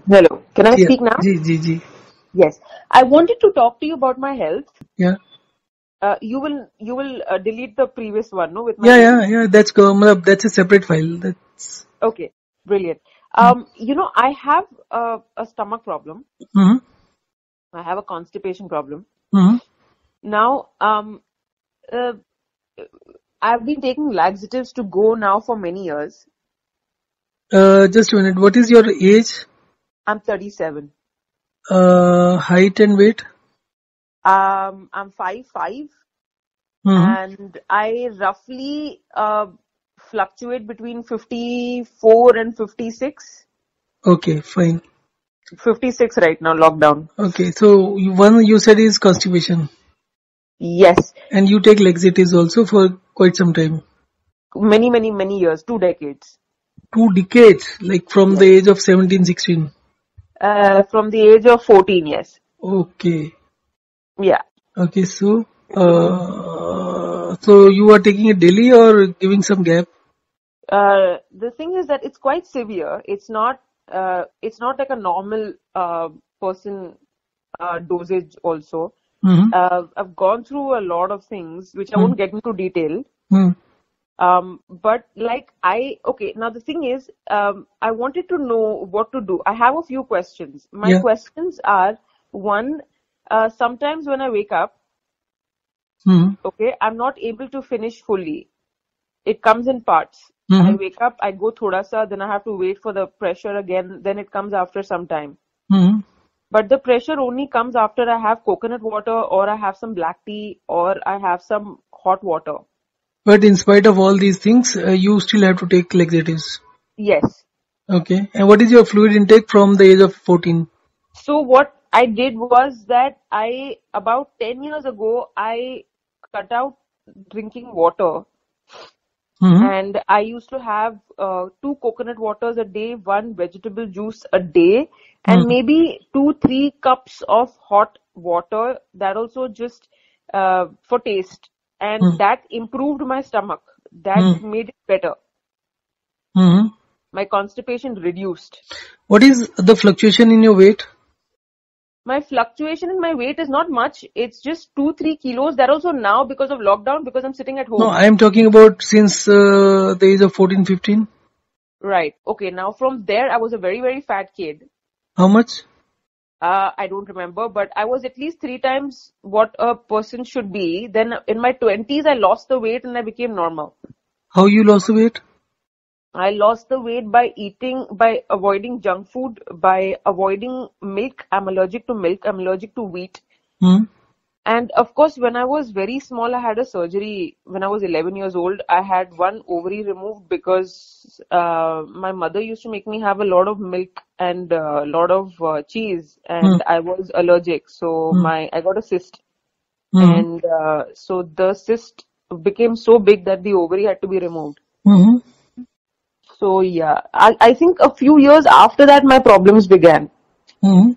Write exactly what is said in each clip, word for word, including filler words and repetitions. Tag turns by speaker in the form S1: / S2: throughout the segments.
S1: Hello. Can I
S2: Yeah.
S1: speak now?
S2: Ji, ji, ji.
S1: Yes. I wanted to talk to you about my health.
S2: Yeah.
S1: Uh, you will you will uh, delete the previous one, no, with my
S2: Yeah,
S1: name?
S2: yeah, yeah. That's go. matlab, That's a separate file. That's.
S1: Okay. Brilliant. Um, you know, I have a, a stomach problem.
S2: Mm-hmm.
S1: I have a constipation problem.
S2: Mm-hmm.
S1: Now, um, uh, I've been taking laxatives to go now for many years.
S2: Uh, just a minute. What is your age,
S1: I'm thirty-seven.
S2: uh, height and weight?
S1: Um, I'm five five,
S2: Mm-hmm.
S1: and I roughly uh, fluctuate between fifty-four and fifty-six.
S2: Okay, fine.
S1: fifty-six right now, lockdown.
S2: Okay, so you, one you said is constipation,
S1: Yes.
S2: and you take laxatives also for quite some time.
S1: Many, many, many years, two decades.
S2: Two decades, like from
S1: Yes.
S2: the age of seventeen, sixteen.
S1: Uh, from the age of fourteen, yes.
S2: Okay.
S1: Yeah.
S2: Okay, so uh, so you are taking it daily or giving some gap?
S1: Uh, the thing is that it's quite severe. It's not, uh, it's not like a normal, uh, person, uh, dosage also.
S2: Mm-hmm.
S1: Uh, I've gone through a lot of things, which I won't get into detail.
S2: Mm-hmm.
S1: Um, but like I, okay, now the thing is, um, I wanted to know what to do. I have a few questions. My
S2: Yeah.
S1: questions are, one, uh, sometimes when I wake up,
S2: Mm-hmm.
S1: okay, I'm not able to finish fully. It comes in parts. I
S2: Mm-hmm.
S1: wake up, I go thoda sa, then I have to wait for the pressure again, then it comes after some time.
S2: Mm-hmm.
S1: But the pressure only comes after I have coconut water, or I have some black tea, or I have some hot water.
S2: But in spite of all these things, uh, you still have to take laxatives.
S1: Yes.
S2: Okay. And what is your fluid intake from the age of fourteen?
S1: So what I did was that I, about ten years ago, I cut out drinking water,
S2: Mm-hmm.
S1: and I used to have uh, two coconut waters a day, one vegetable juice a day, and
S2: Mm-hmm.
S1: maybe two, three cups of hot water. That also just uh, for taste, and
S2: Mm-hmm.
S1: that improved my stomach. That made it better.
S2: Mm-hmm.
S1: My constipation reduced.
S2: What is the fluctuation in your weight?
S1: My fluctuation in my weight is not much. It's just two, three kilos. That also now because of lockdown, because I'm sitting at
S2: No,
S1: home.
S2: I am talking about since uh, the age of fourteen, fifteen.
S1: Right. Okay. Now from there, I was a very, very fat kid.
S2: How much?
S1: Uh, I don't remember, but I was at least three times what a person should be. Then in my twenties, I lost the weight and I became normal.
S2: How you lost the weight?
S1: I lost the weight by eating, by avoiding junk food, by avoiding milk. I'm allergic to milk. I'm allergic to wheat.
S2: Hmm.
S1: And of course, when I was very small, I had a surgery. When I was eleven years old, I had one ovary removed because uh, my mother used to make me have a lot of milk and a lot of uh, cheese, and
S2: Hmm.
S1: I was allergic. So
S2: Hmm.
S1: my I got a cyst,
S2: Hmm.
S1: and uh, so the cyst became so big that the ovary had to be removed.
S2: Hmm.
S1: So yeah, I, I think a few years after that, my problems began.
S2: Hmm.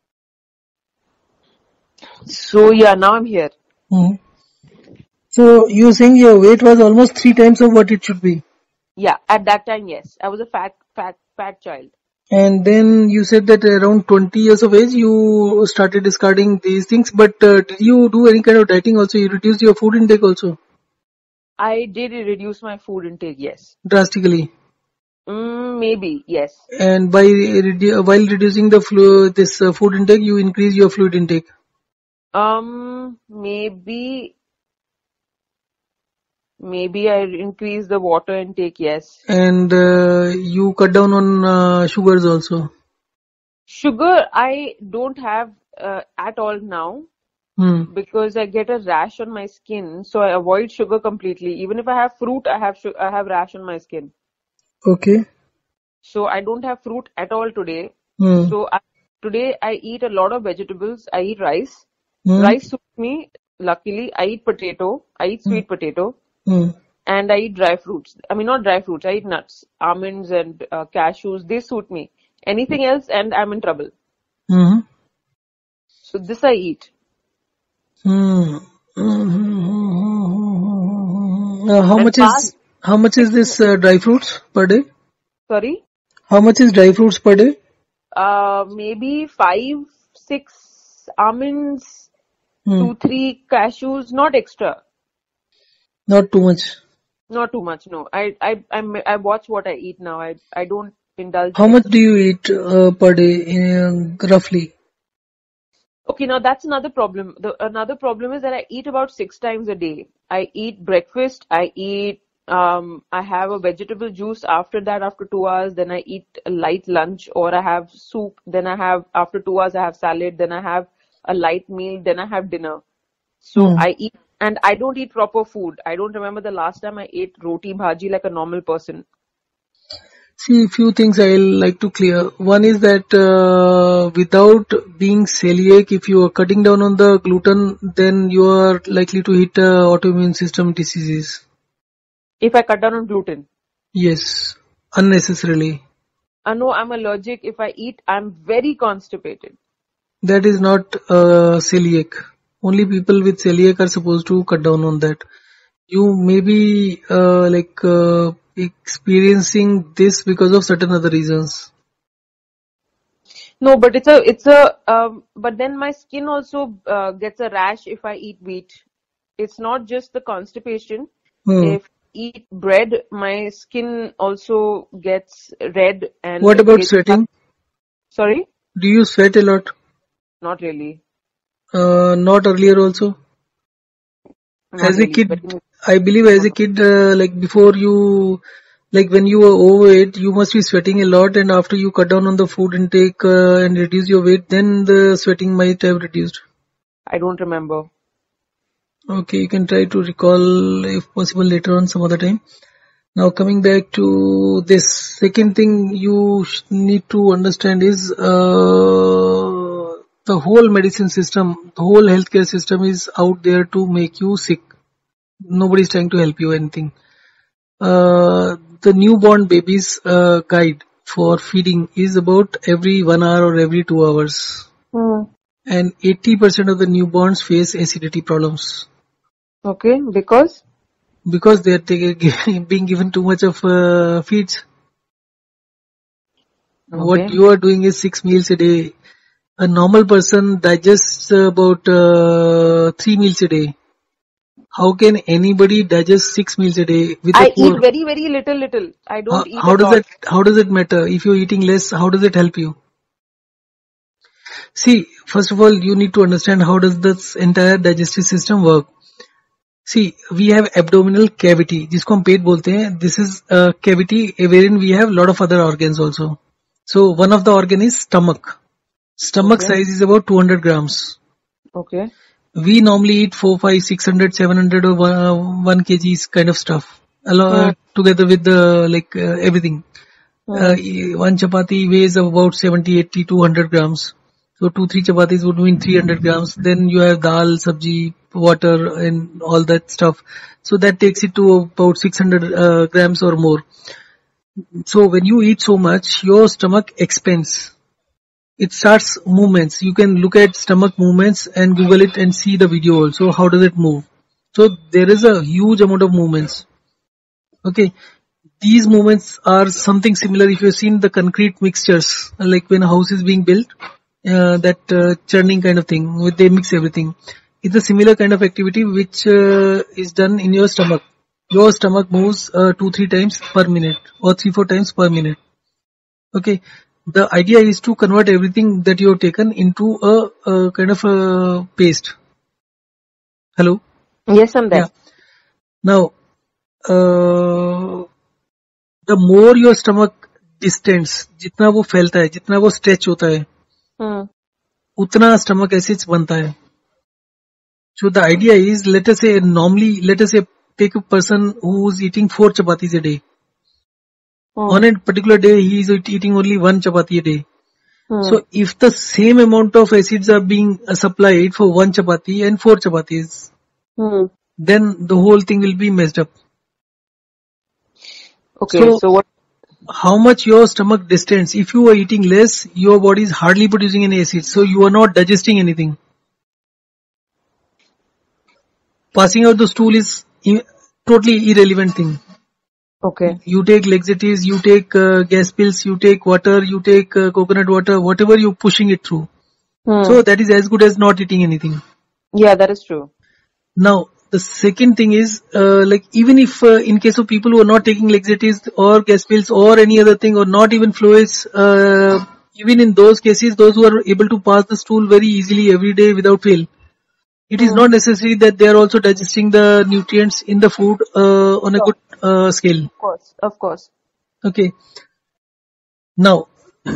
S1: So yeah, now I'm here.
S2: Hmm. So you saying your weight was almost three times of what it should be,
S1: Yeah, at that time, yes, I was a fat, fat, fat child.
S2: and then you said that around twenty years of age you started discarding these things. But uh, did you do any kind of dieting also? You reduced your food intake also
S1: I did reduce my food intake, yes.
S2: drastically,
S1: Mm, maybe, yes.
S2: and by redu- while reducing the flu- this uh, food intake, you increase your fluid intake.
S1: Um, maybe, maybe I increase the water intake, yes.
S2: And uh, you cut down on uh, sugars also.
S1: Sugar, I don't have uh, at all now
S2: Hmm.
S1: because I get a rash on my skin, so I avoid sugar completely. Even if I have fruit, I have su- I have rash on my skin.
S2: Okay.
S1: So I don't have fruit at all today.
S2: Hmm.
S1: So I, today I eat a lot of vegetables. I eat rice.
S2: Hmm.
S1: Rice suits me. Luckily, I eat potato. I eat
S2: Hmm.
S1: sweet potato.
S2: Hmm.
S1: And I eat dry fruits. I mean, not dry fruits. I eat nuts, almonds, and uh, cashews. They suit me. Anything else, and I'm in trouble.
S2: Hmm.
S1: So this I eat.
S2: Hmm. Hmm. Uh, how
S1: And
S2: much
S1: past,
S2: is how much is this uh, dry fruits per day?
S1: sorry,
S2: How much is dry fruits per day?
S1: uh, maybe five, six almonds,
S2: Hmm.
S1: two, three cashews, not extra.
S2: Not too much.
S1: Not too much, no. I I I, I watch what I eat now. I I don't indulge
S2: How much
S1: extra.
S2: do you eat uh, per day, in, roughly?
S1: Okay, now that's another problem. The another problem is that I eat about six times a day. I eat breakfast, I eat um I have a vegetable juice after that after two hours, then I eat a light lunch or I have soup, then I have after two hours I have salad, then I have a light meal, then I have dinner. So
S2: Hmm.
S1: I eat and I don't eat proper food. I don't remember the last time I ate roti bhaji like a normal person.
S2: See, few things I'll like to clear. One is that uh, without being celiac, if you are cutting down on the gluten, then you are likely to hit uh, autoimmune system diseases.
S1: If I cut down on gluten.
S2: Yes, unnecessarily.
S1: I know I'm allergic. If I eat, I'm very constipated.
S2: That is not uh, celiac. Only people with celiac are supposed to cut down on that. You may be uh, like uh, experiencing this because of certain other reasons.
S1: No, but it's a, it's a, um, but then my skin also uh, gets a rash if I eat wheat. It's not just the constipation.
S2: Hmm.
S1: If I eat bread, my skin also gets red
S2: What
S1: and
S2: about
S1: it,
S2: sweating?
S1: sorry?
S2: Do you sweat a lot?
S1: Not really.
S2: Uh, not earlier also.
S1: Not
S2: As a
S1: really.
S2: kid,
S1: Sweating is
S2: I believe as a kid, uh, like before you, like when you were overweight, you must be sweating a lot, and after you cut down on the food intake uh, and reduce your weight, then the sweating might have reduced.
S1: I don't remember.
S2: Okay, you can try to recall if possible later on some other time. Now coming back to this, second thing you sh- need to understand is uh, the whole medicine system, the whole healthcare system is out there to make you sick. Nobody is trying to help you anything. Uh, the newborn baby's uh, guide for feeding is about every one hour or every two hours.
S1: Hmm.
S2: And eighty percent of the newborns face acidity problems
S1: Okay, because?
S2: because they are taking, being given too much of uh, feeds. What
S1: Okay.
S2: you are doing is six meals a day. A normal person digests about uh, three meals a day. How can anybody digest six meals a day with a
S1: I eat
S2: poor?
S1: very, very little, little. I
S2: How,
S1: don't eat
S2: how
S1: a
S2: does
S1: lot.
S2: that? How does it matter? If you're eating less, how does it help you? See, first of all, you need to understand how does this entire digestive system work. See, we have abdominal cavity, जिसको हम पेट बोलते हैं. This is a cavity wherein we have lot of other organs also. So one of the organ is stomach. Stomach
S1: Okay.
S2: size is about two hundred grams.
S1: Okay.
S2: We normally eat four, five, six hundred, seven hundred or one, uh, one kgs kind of stuff, along,
S1: Hmm.
S2: uh, together with the like uh, everything. Uh,
S1: Hmm.
S2: one chapati weighs about seventy, eighty, two hundred grams. So two, three chapatis would mean three hundred grams. Then you have dal, sabji, water, and all that stuff. So that takes it to about six hundred uh, grams or more. So when you eat so much, your stomach expands. It starts movements. You can look at stomach movements and Google it and see the video also. How does it move? So there is a huge amount of movements. Okay. These movements are something similar if you've seen the concrete mixtures, like when a house is being built, uh, that uh, churning kind of thing, where they mix everything. It's a similar kind of activity which uh, is done in your stomach. Your stomach moves uh, two, three times per minute or three, four times per minute. Okay. The idea is to convert everything that you have taken into a, a kind of a paste. Hello?
S1: Yes, I'm
S2: Yeah.
S1: there.
S2: Now, uh, the more your stomach distends, जितना वो फैलता है, जितना वो stretch होता है,
S1: Hmm.
S2: उतना stomach acids बनता है. So the idea is, let us say normally, let us say take a person who is eating four chapatis a day.
S1: Hmm.
S2: On a particular day, he is eating only one chapati a day.
S1: Hmm.
S2: So if the same amount of acids are being uh, supplied for one chapati and four chapatis,
S1: Hmm.
S2: then the whole thing will be messed up.
S1: Okay,
S2: So
S1: so what?
S2: how much your stomach distends? If you are eating less, your body is hardly producing any acid, so you are not digesting anything. Passing out the stool is i- totally irrelevant thing.
S1: Okay.
S2: You take laxatives, you take uh, gas pills, you take water, you take uh, coconut water, whatever you're pushing it through.
S1: Hmm.
S2: So that is as good as not eating anything.
S1: Yeah, that is true.
S2: Now, the second thing is, uh, like even if uh, in case of people who are not taking laxatives or gas pills or any other thing or not even fluids, uh, even in those cases, those who are able to pass the stool very easily every day without fail, it is
S1: Hmm.
S2: not necessary that they are also digesting the nutrients in the food uh, on a
S1: Sure.
S2: good uh, scale.
S1: Of course. Of course.
S2: Okay. Now,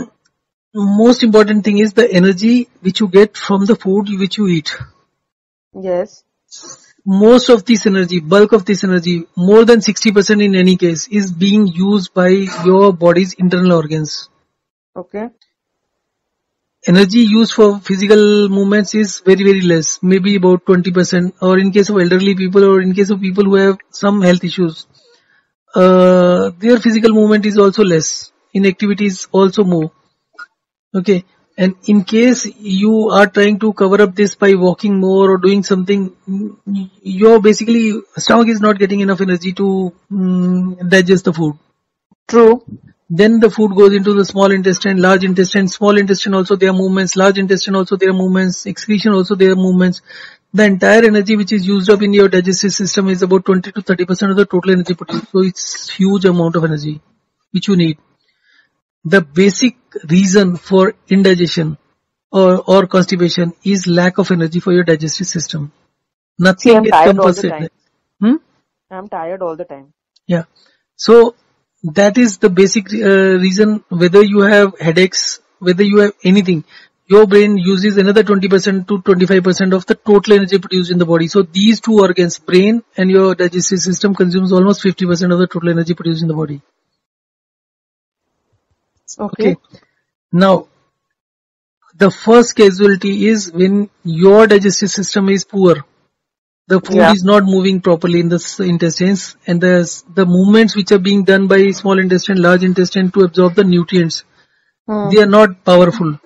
S2: most important thing is the energy which you get from the food which you eat.
S1: Yes.
S2: Most of this energy, bulk of this energy, more than sixty percent in any case, is being used by your body's internal organs.
S1: Okay.
S2: Energy used for physical movements is very, very less, maybe about twenty percent, or in case of elderly people or in case of people who have some health issues, uh, their physical movement is also less. Inactivity is also more. Okay. And in case you are trying to cover up this by walking more or doing something, mm, your basically stomach is not getting enough energy to mm, digest the food.
S1: True.
S2: Then the food goes into the small intestine, large intestine, small intestine also there are movements, large intestine also there are movements, excretion also there are movements. The entire energy which is used up in your digestive system is about twenty to thirty percent of the total energy produced. So it's huge amount of energy which you need. The basic reason for indigestion or, or constipation is lack of energy for your digestive system.
S1: See,
S2: Nothing
S1: I'm
S2: can
S1: tired all the
S2: compensate
S1: time.
S2: that. Hmm?
S1: I'm tired all the time.
S2: Yeah. So that is the basic uh, reason. Whether you have headaches, whether you have anything, your brain uses another twenty percent to twenty-five percent of the total energy produced in the body. So these two organs, brain and your digestive system, consumes almost fifty percent of the total energy produced in the body.
S1: Okay.
S2: Okay. Now, the first casualty is when your digestive system is poor. The food
S1: Yeah.
S2: is not moving properly in the s- intestines, and the the movements which are being done by small intestine, large intestine to absorb the nutrients,
S1: Hmm.
S2: they are not powerful.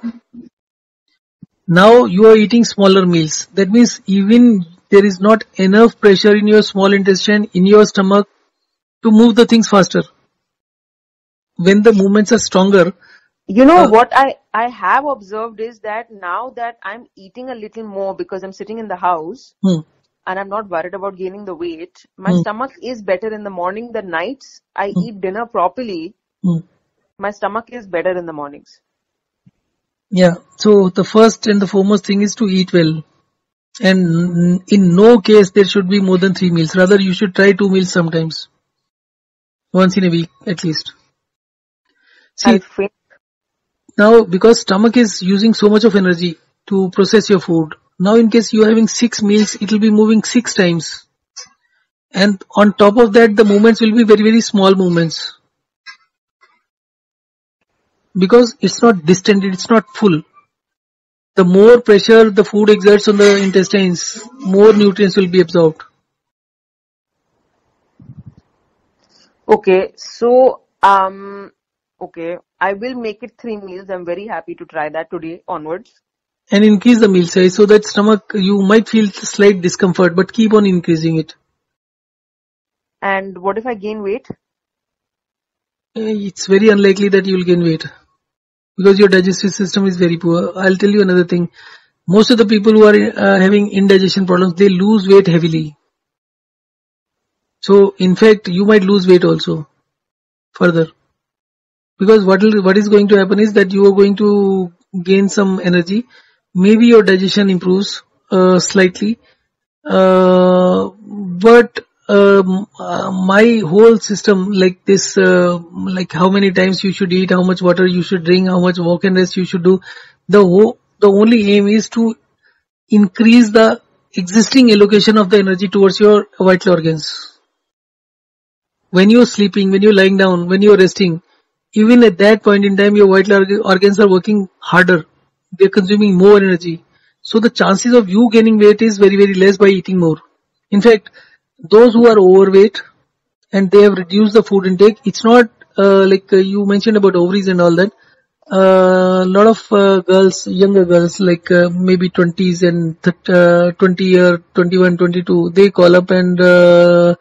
S2: Now you are eating smaller meals. That means even there is not enough pressure in your small intestine, in your stomach, to move the things faster. When the movements are stronger,
S1: You know
S2: uh,
S1: what I I have observed is that now that I'm eating a little more because I'm sitting in the house
S2: hmm,
S1: and I'm not worried about gaining the weight, my
S2: hmm,
S1: stomach is better in the morning. The nights I
S2: hmm,
S1: eat dinner properly,
S2: hmm.
S1: my stomach is better in the mornings.
S2: Yeah. So the first and the foremost thing is to eat well. And in no case there should be more than three meals. Rather, you should try two meals sometimes. Once in a week at least.
S1: I'll
S2: See,
S1: faint.
S2: now because stomach is using so much of energy to process your food. Now in case you are having six meals, it will be moving six times. And on top of that, the movements will be very, very small movements. Because it's not distended, it's not full. The more pressure the food exerts on the intestines, more nutrients will be absorbed.
S1: Okay, so um okay, I will make it three meals. I'm very happy to try that today onwards.
S2: And increase the meal size so that stomach, you might feel slight discomfort, but keep on increasing it.
S1: And what if I gain weight?
S2: Eh, It's very unlikely that you will gain weight because your digestive system is very poor. I'll tell you another thing. Most of the people who are uh, having indigestion problems, they lose weight heavily. So, in fact, you might lose weight also further because what will, what is going to happen is that you are going to gain some energy. Maybe your digestion improves uh, slightly, uh, but um, uh, my whole system, like this, uh, like how many times you should eat, how much water you should drink, how much walk and rest you should do. The whole, the only aim is to increase the existing allocation of the energy towards your vital organs. When you're sleeping, when you're lying down, when you're resting, even at that point in time, your vital org- organs are working harder. They're consuming more energy. So the chances of you gaining weight is very, very less by eating more. In fact, those who are overweight and they have reduced the food intake, it's not uh, like uh, you mentioned about ovaries and all that. A uh, lot of uh, girls, younger girls, like uh, maybe twenties and th- uh, twenty or twenty-one, twenty-two, they call up and uh,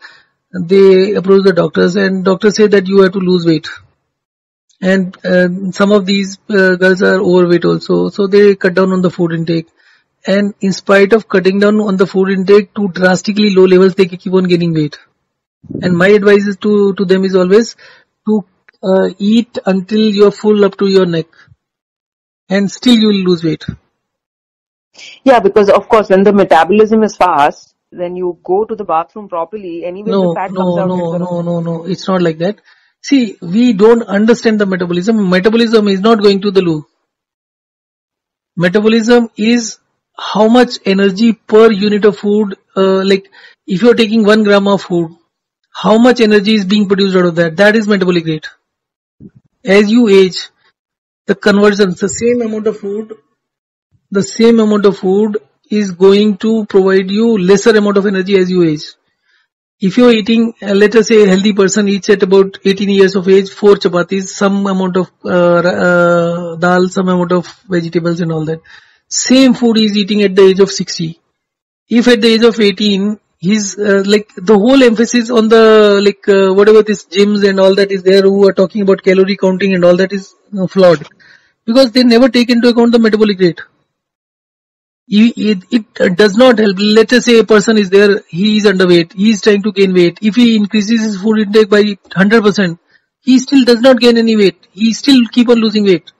S2: they approach the doctors, and doctors say that you have to lose weight. And uh, some of these uh, girls are overweight also, so they cut down on the food intake. And in spite of cutting down on the food intake to drastically low levels, they keep on gaining weight. And my advice is to, to them is always to uh, eat until you're full up to your neck, and still you will lose weight.
S1: Yeah, because of course when the metabolism is fast, when you go to the bathroom properly, anyway the
S2: No,
S1: fat comes
S2: no,
S1: out
S2: no,
S1: instead of.
S2: no, no, no. It's not like that. See, we don't understand the metabolism. Metabolism is not going to the loo. Metabolism is how much energy per unit of food, uh, like if you're taking one gram of food, how much energy is being produced out of that? That is metabolic rate. As you age, the conversions, the same amount of food, the same amount of food is going to provide you lesser amount of energy as you age. If you're eating, uh, let us say a healthy person eats at about eighteen years of age, four chapatis, some amount of uh, uh, dal, some amount of vegetables and all that. Same food he's eating at the age of sixty. If at the age of eighteen, he's uh, like the whole emphasis on the like uh, whatever this gyms and all that is there who are talking about calorie counting and all that is uh, flawed, because they never take into account the metabolic rate. It, it, it does not help. Let us say a person is there, he is underweight, he is trying to gain weight. If he increases his food intake by one hundred percent, he still does not gain any weight. He still keep on losing weight.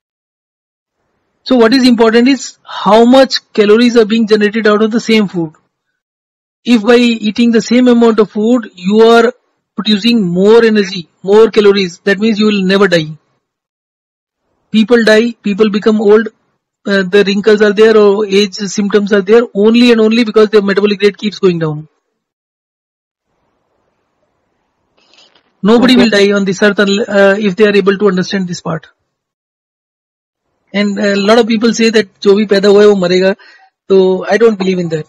S2: So what is important is how much calories are being generated out of the same food. If by eating the same amount of food, you are producing more energy, more calories, that means you will never die. People die, people become old, uh, the wrinkles are there or age symptoms are there only and only because their metabolic rate keeps going down. Nobody
S1: Okay.
S2: will die on this earth uh, if they are able to understand this part. And a lot of people say that जो भी पैदा हुआ है वो मरेगा, so I don't believe in that.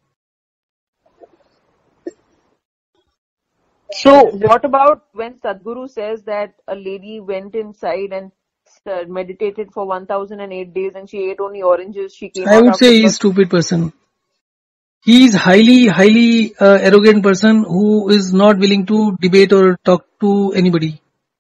S1: So what about when Sadhguru says that a lady went inside and uh, meditated for one thousand eight days and she ate only oranges, she came
S2: I
S1: out
S2: would
S1: after
S2: say he is
S1: first.
S2: stupid person. He is highly, highly uh, arrogant person who is not willing to debate or talk to anybody.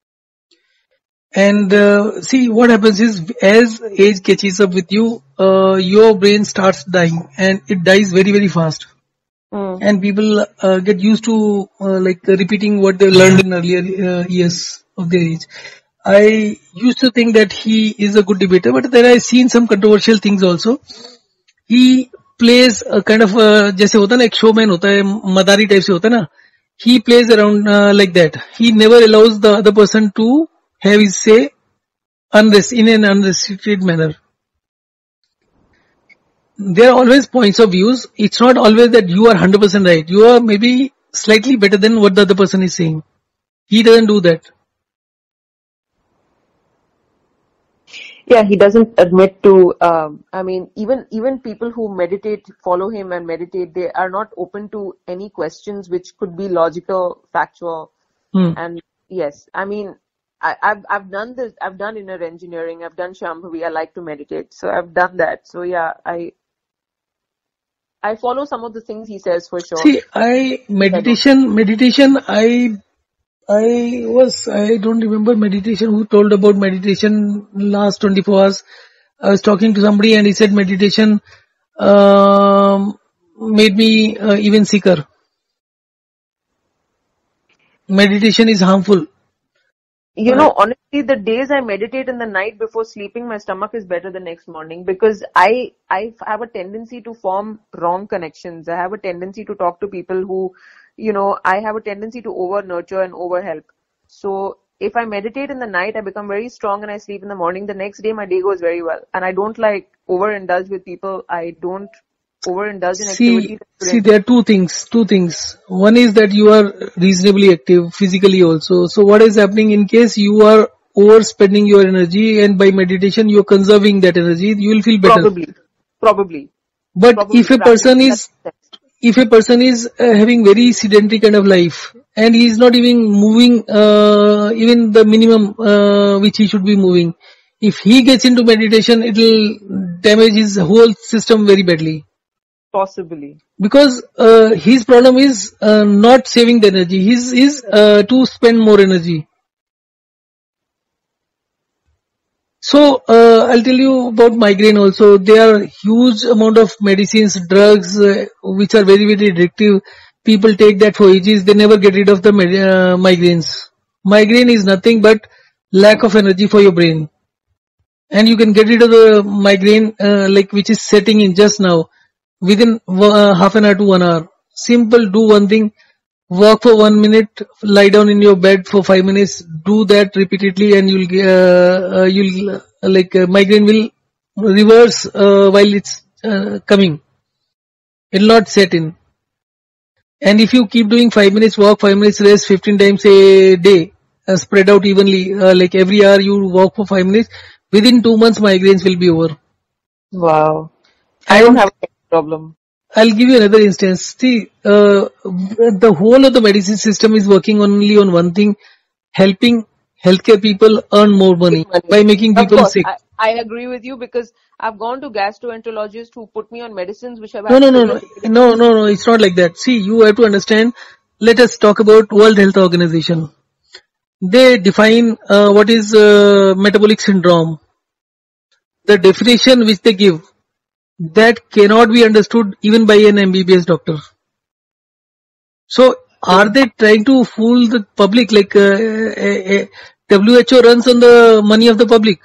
S2: And uh, see what happens is as age catches up with you, uh, your brain starts dying, and it dies very very fast.
S1: Mm.
S2: And people uh, get used to uh, like uh, repeating what they learned in earlier uh, years of their age. I used to think that he is a good debater, but then I seen some controversial things also. He plays a kind of uh, जैसे होता है ना एक showman होता है मदारी type से होता है ना. He plays around uh, like that. He never allows the other person to have his say unrest in an unrestricted manner. There are always points of views. It's not always that you are one hundred percent right. You are maybe slightly better than what the other person is saying. He doesn't do that.
S1: Yeah, he doesn't admit to. Um, I mean, even even people who meditate, follow him and meditate, they are not open to any questions which could be logical, factual.
S2: Hmm.
S1: And yes, I mean, I, I've I've done this. I've done inner engineering. I've done Shambhavi. I like to meditate, so I've done that. So yeah, I I follow some of the things he says for sure.
S2: See, I meditation, meditation. I I was I don't remember meditation. Who told about meditation last twenty-four hours? I was talking to somebody and he said meditation um, made me uh, even sicker. Meditation is harmful.
S1: You know, honestly, the days I meditate in the night before sleeping, my stomach is better the next morning because I I have a tendency to form wrong connections. I have a tendency to talk to people who, you know, I have a tendency to over nurture and over help. So if I meditate in the night, I become very strong and I sleep in the morning. The next day, my day goes very well. And I don't like overindulge with people. I don't overindulge in
S2: See,
S1: activities.
S2: see, there are two things. Two things. One is that you are reasonably active physically also. So what is happening in case you are overspending your energy and by meditation you are conserving that energy, you will feel better.
S1: Probably, probably.
S2: But
S1: probably
S2: if a person is,
S1: practically.
S2: if a person is uh, having very sedentary kind of life and he is not even moving, uh, even the minimum uh, which he should be moving, if he gets into meditation, it will damage his whole system very badly.
S1: Possibly.
S2: Because uh, his problem is uh, not saving the energy. His is uh, to spend more energy. So uh, I'll tell you about migraine also. There are huge amount of medicines, drugs, uh, which are very very addictive. People take that for ages. They never get rid of the med- uh, migraines. Migraine is nothing but lack of energy for your brain, and you can get rid of the migraine uh, like which is setting in just now within uh, half an hour to one hour. Simple. Do one thing. Walk for one minute, lie down in your bed for five minutes, do that repeatedly, and you'll, uh, uh, you'll, uh, like, uh, migraine will reverse, uh, while it's, uh, coming. It'll not set in. And if you keep doing five minutes walk, five minutes rest, fifteen times a day, uh, spread out evenly, uh, like every hour you walk for five minutes, within two months migraines will be over.
S1: Wow. I don't have a problem.
S2: I'll give you another instance. See, uh, the whole of the medicine system is working only on one thing, helping healthcare people earn more money,
S1: Money.
S2: by making
S1: Of
S2: people
S1: course,
S2: sick.
S1: I, I agree with you because I've gone to gastroenterologists who put me on medicines which have
S2: No,
S1: had
S2: no, no,
S1: sugar
S2: no,
S1: taken.
S2: no, no, no, it's not like that. See, you have to understand, let us talk about World Health Organization. They define uh, what is uh, metabolic syndrome. The definition which they give, that cannot be understood even by an M B B S doctor. So, are they trying to fool the public? Like uh, uh, uh, W H O runs on the money of the public.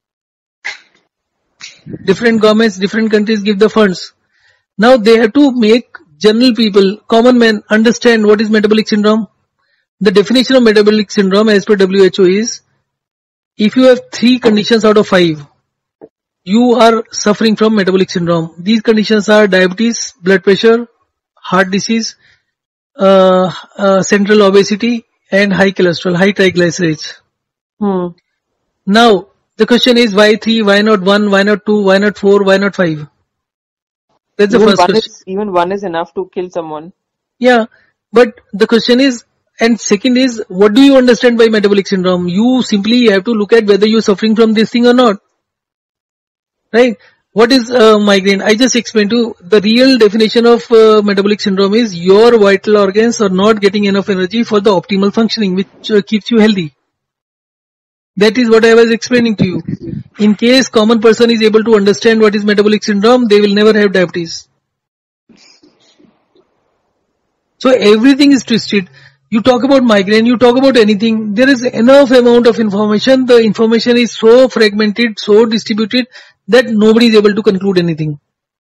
S2: Different governments, different countries give the funds. Now they have to make general people, common men, understand what is metabolic syndrome. The definition of metabolic syndrome as per W H O is, if you have three conditions out of five, you are suffering from metabolic syndrome. These conditions are diabetes, blood pressure, heart disease, uh, uh, central obesity, and high cholesterol, high triglycerides.
S1: Hmm.
S2: Now, the question is why three, why not one, why not two, why not four, why not five? That's the
S1: Even
S2: first
S1: one
S2: question.
S1: is even one is enough to kill someone.
S2: Yeah, but the question is, and second is, what do you understand by metabolic syndrome? You simply have to look at whether you're suffering from this thing or not. Right? What is uh, migraine? I just explained to you, the real definition of uh, metabolic syndrome is your vital organs are not getting enough energy for the optimal functioning, which uh, keeps you healthy. That is what I was explaining to you. In case common person is able to understand what is metabolic syndrome, they will never have diabetes. So everything is twisted. You talk about migraine, you talk about anything, there is enough amount of information. The information is so fragmented, so distributed that nobody is able to conclude anything.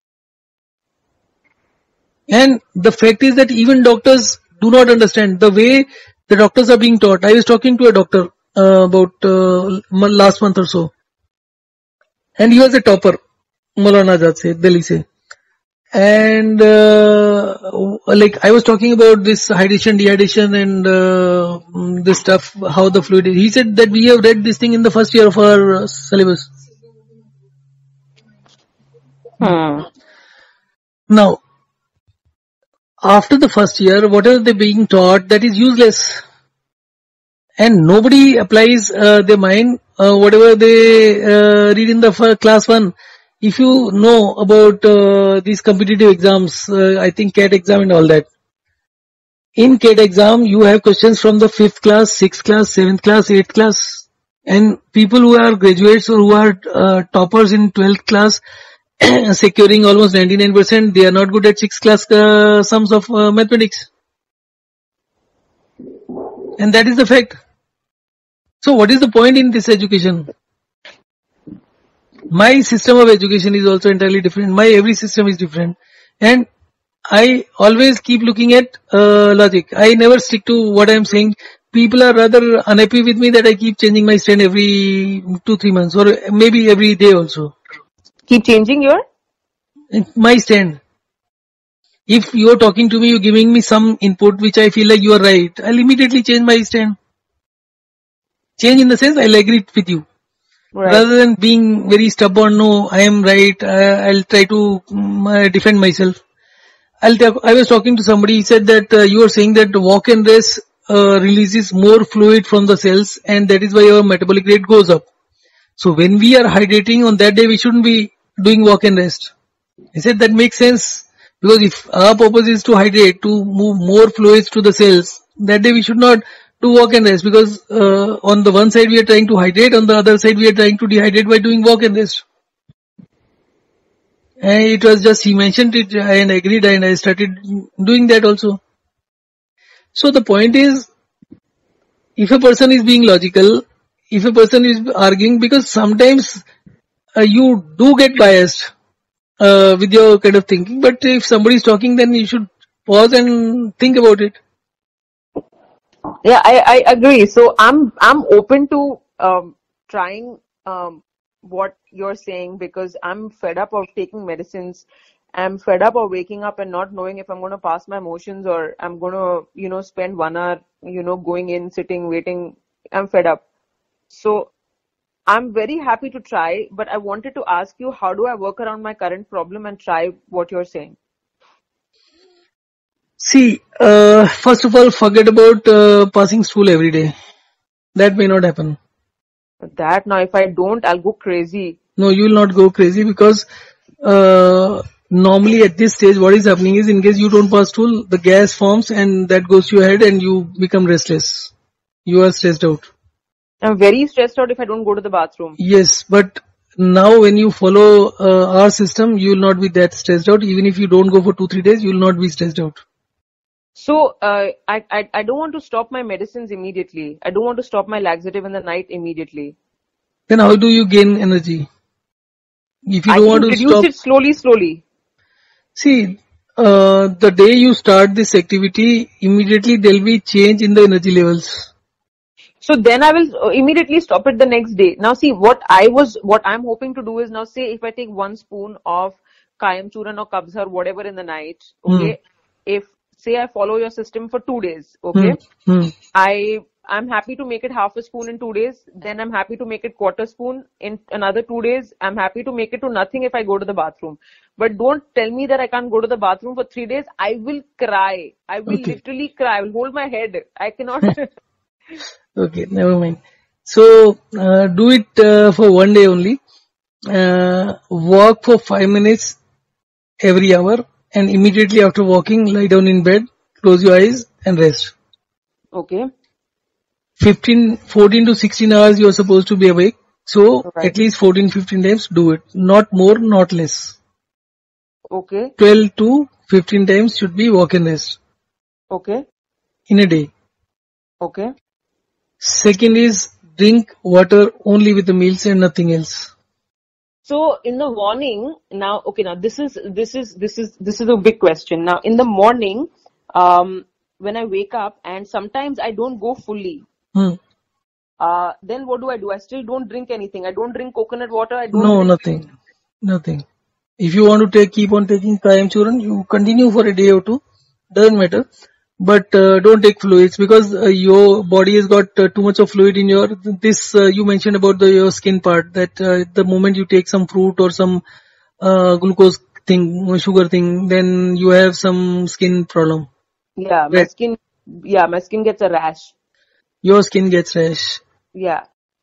S2: And the fact is that even doctors do not understand the way the doctors are being taught. I was talking to a doctor uh, about uh, last month or so, and he was a topper, Maulana Azad se, Delhi se. And uh, like I was talking about this hydration, dehydration, and uh, this stuff, how the fluid is. He said that we have read this thing in the first year of our uh, syllabus.
S1: Hmm.
S2: Now, after the first year, whatever they're being taught, that is useless. And nobody applies uh, their mind, uh, whatever they uh, read in the first, class one. If you know about uh, these competitive exams, uh, I think CAT exam and all that. In CAT exam, you have questions from the fifth class, sixth class, seventh class, eighth class. And people who are graduates or who are uh, toppers in twelfth class, securing almost ninety-nine percent, they are not good at sixth class uh, sums of uh, mathematics. And that is the fact. So what is the point in this education? My system of education is also entirely different. My every system is different. And I always keep looking at uh, logic. I never stick to what I am saying. People are rather unhappy with me that I keep changing my stand every two, three months or maybe every day also.
S1: Keep changing your?
S2: My stand. If you are talking to me, you're giving me some input which I feel like you are right, I'll immediately change my stand. Change in the sense I'll agree with you. Right. Rather than being very stubborn, no, I am right, I, I'll try to um, defend myself. I'll talk, I was talking to somebody, he said that uh, you are saying that walk and rest uh, releases more fluid from the cells and that is why our metabolic rate goes up. So when we are hydrating on that day, we shouldn't be doing walk and rest. I said that makes sense Because if our purpose is to hydrate, to move more fluids to the cells, that day we should not do walk and rest, because uh, on the one side we are trying to hydrate, on the other side we are trying to dehydrate by doing walk and rest. And it was just, he mentioned it and I agreed, and I started doing that also. So the point is, if a person is being logical, if a person is arguing, because sometimes uh, you do get biased uh, with your kind of thinking, but if somebody is talking, then you should pause and think about it.
S1: Yeah, I, I agree. So I'm I'm open to um, trying um, what you're saying, because I'm fed up of taking medicines. I'm fed up of waking up and not knowing if I'm going to pass my motions, or I'm going to, you know, spend one hour, you know, going in, sitting, waiting. I'm fed up. So I'm very happy to try, but I wanted to ask you, how do I work around my current problem and try what you're saying?
S2: See, uh, first of all, forget about uh, passing stool every day. That may not happen.
S1: That now, if I don't, I'll go crazy.
S2: No, you will not go crazy, because uh, normally at this stage what is happening is, in case you don't pass stool, the gas forms and that goes to your head and you become restless. You are stressed out.
S1: I'm very stressed out if I don't go to the bathroom.
S2: Yes, but now when you follow uh, our system, you will not be that stressed out. Even if you don't go for two, three days, you will not be stressed out.
S1: So uh, I, I I don't want to stop my medicines immediately. I don't want to stop my laxative in the night immediately.
S2: Then how do you gain energy? If you
S1: I
S2: don't
S1: can
S2: want to
S1: reduce
S2: stop,
S1: it slowly, slowly.
S2: see, uh, the day you start this activity, immediately there will be change in the energy levels.
S1: So then I will immediately stop it the next day. Now see, what I was, what I'm hoping to do is, now say if I take one spoon of Kayam Churan or Kabza or whatever in the night, okay,
S2: Hmm.
S1: if say I follow your system for two days, okay,
S2: Hmm. Hmm.
S1: I I'm happy to make it half a spoon in two days. Then I'm happy to make it quarter spoon in another two days. I'm happy to make it to nothing if I go to the bathroom. But don't tell me that I can't go to the bathroom for three days. I will cry. I will
S2: Okay.
S1: literally cry. I will hold my head. I cannot.
S2: Okay, never mind. So uh, do it uh, for one day only. Uh, walk for five minutes every hour, and immediately after walking, lie down in bed, close your eyes and rest.
S1: Okay.
S2: fifteen, fourteen to sixteen hours you are supposed to be awake. So
S1: Right.
S2: at least fourteen, fifteen times do it. Not more, not less.
S1: Okay.
S2: twelve to fifteen times should be walk and rest
S1: Okay.
S2: in a day.
S1: Okay.
S2: Second is, drink water only with the meals and nothing else.
S1: So in the morning, now, okay, now this is, this is, this is, this is a big question. Now in the morning, um, when I wake up and sometimes I don't go fully,
S2: Hmm.
S1: uh, then what do I do? I still don't drink anything. I don't drink coconut water. I don't
S2: No,
S1: drink.
S2: nothing. Nothing. If you want to take, keep on taking Kayam Churan, you continue for a day or two. Doesn't matter. But uh, don't take fluids, because uh, your body has got uh, too much of fluid in your, this uh, you mentioned about the your skin part, that uh, the moment you take some fruit or some uh, glucose thing, sugar thing, then you have some skin problem.
S1: Yeah, my
S2: Right.
S1: skin, yeah, my skin gets a rash.
S2: Your skin gets rash.
S1: Yeah.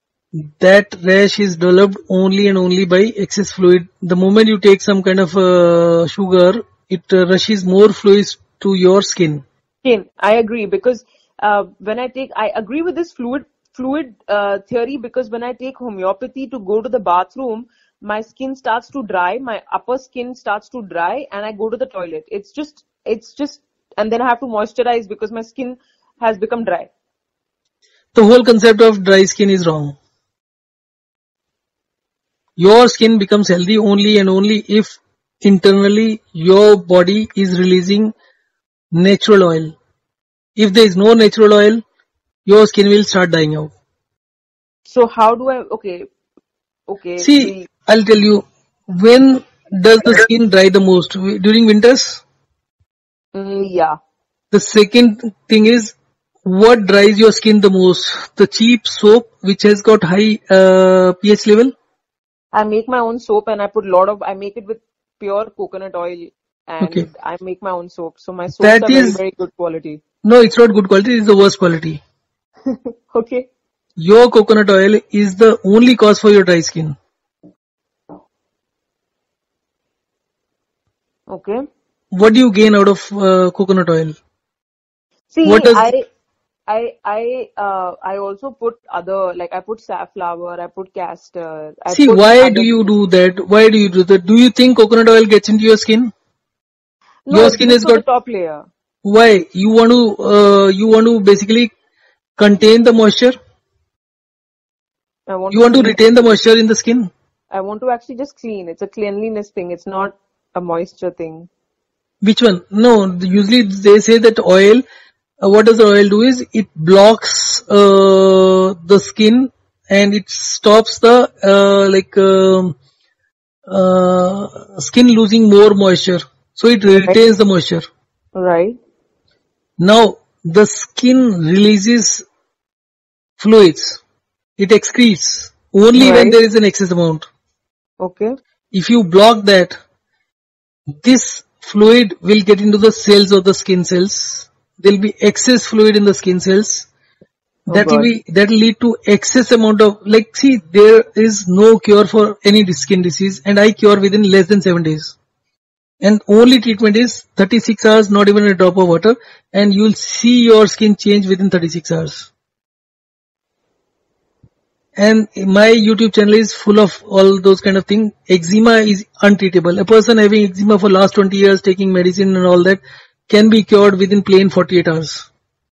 S2: That rash is developed only and only by excess fluid. The moment you take some kind of uh, sugar, it uh, rushes more fluids to your skin.
S1: Skin, I agree, because uh, when I take, I agree with this fluid fluid uh, theory, because when I take homeopathy to go to the bathroom, my skin starts to dry, my upper skin starts to dry, and I go to the toilet. It's just, it's just, and then I have to moisturize because my skin has become dry.
S2: The whole concept of dry skin is wrong. Your skin becomes healthy only and only if internally your body is releasing natural oil. If there is no natural oil, your skin will start dying out.
S1: So how do I, okay, okay,
S2: See,
S1: we,
S2: I'll tell you, when does the skin dry the most? During winters?
S1: mm, yeah,
S2: The second thing is, what dries your skin the most? The cheap soap which has got high uh, pH level?
S1: I make my own soap and I put a lot of, I make it with pure coconut oil
S2: Okay.
S1: and I make my own soap. So my soaps
S2: That
S1: are very,
S2: is,
S1: very good quality.
S2: no, it's not good quality, it's the worst quality.
S1: Okay.
S2: Your coconut oil is the only cause for your dry skin.
S1: Okay.
S2: what do you gain out of uh, coconut oil?
S1: See,
S2: What does
S1: I I I uh I also put other, like I put safflower, I put castor, I
S2: see?
S1: put
S2: Why do
S1: other
S2: you
S1: things.
S2: do that? Why do you do that? Do you think coconut oil gets into your skin?
S1: No,
S2: Your
S1: it's
S2: skin
S1: just
S2: has
S1: for the
S2: got
S1: top layer.
S2: why? You want to uh, you want to basically contain the moisture.
S1: I want
S2: You
S1: to
S2: want to
S1: clean.
S2: retain the moisture in the skin.
S1: I want to actually just clean. It's a cleanliness thing. It's not a moisture thing.
S2: Which one? No, usually they say that oil. Uh, what does the oil do is it blocks uh, the skin and it stops the uh, like um, uh, skin losing more moisture. So it
S1: Right,
S2: retains the moisture.
S1: right.
S2: Now the skin releases fluids. It excretes only when
S1: Right.
S2: there is an excess amount.
S1: Okay.
S2: If you block that, this fluid will get into the cells of the skin cells. There will be excess fluid in the skin cells.
S1: Oh
S2: That will
S1: God.
S2: be that will lead to excess amount of, like, see, there is no cure for any skin disease, and I cure within less than seven days. And only treatment is thirty-six hours, not even a drop of water, and you'll see your skin change within thirty-six hours. And my YouTube channel is full of all those kind of things. Eczema is untreatable. A person having eczema for last twenty years, taking medicine and all that, can be cured within plain forty-eight hours.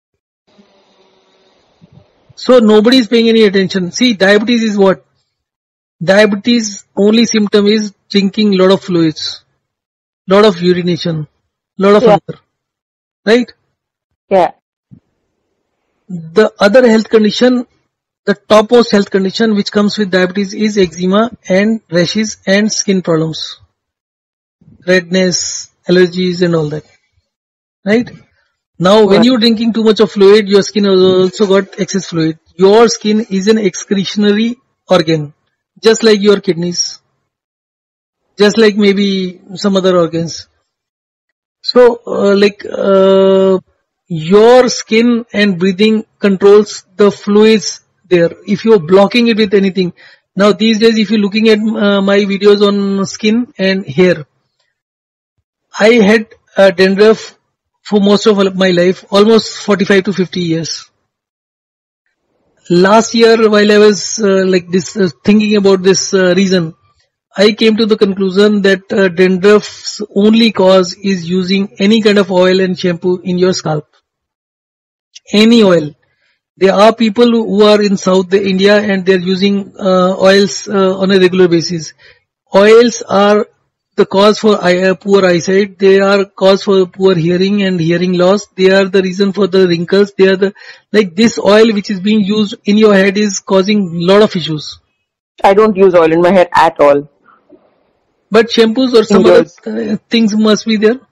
S2: So nobody is paying any attention. See, diabetes is what? Diabetes only symptom is drinking lot of fluids, lot of urination, lot of
S1: Yeah.
S2: hunger, right?
S1: Yeah.
S2: The other health condition, the topmost health condition which comes with diabetes is eczema and rashes and skin problems, redness, allergies and all that, right? Now when
S1: Right.
S2: you're drinking too much of fluid, your skin has also got excess fluid. Your skin is an excretionary organ, just like your kidneys, just like maybe some other organs. So uh, like uh, your skin and breathing controls the fluids there. If you're blocking it with anything, now these days if you're looking at uh, my videos on skin and hair, I had uh, dandruff for most of my life, almost forty-five to fifty years. Last year while I was uh, like this uh, thinking about this uh, reason, I came to the conclusion that uh, dandruff's only cause is using any kind of oil and shampoo in your scalp. Any oil. There are people who are in South India and they're using uh, oils uh, on a regular basis. Oils are the cause for eye, uh, poor eyesight. They are cause for poor hearing and hearing loss. They are the reason for the wrinkles. They are the, like this oil which is being used in your head is causing lot of issues.
S1: I don't use oil in my hair at all.
S2: But shampoos or some other
S1: Fingers.
S2: uh, things must be there.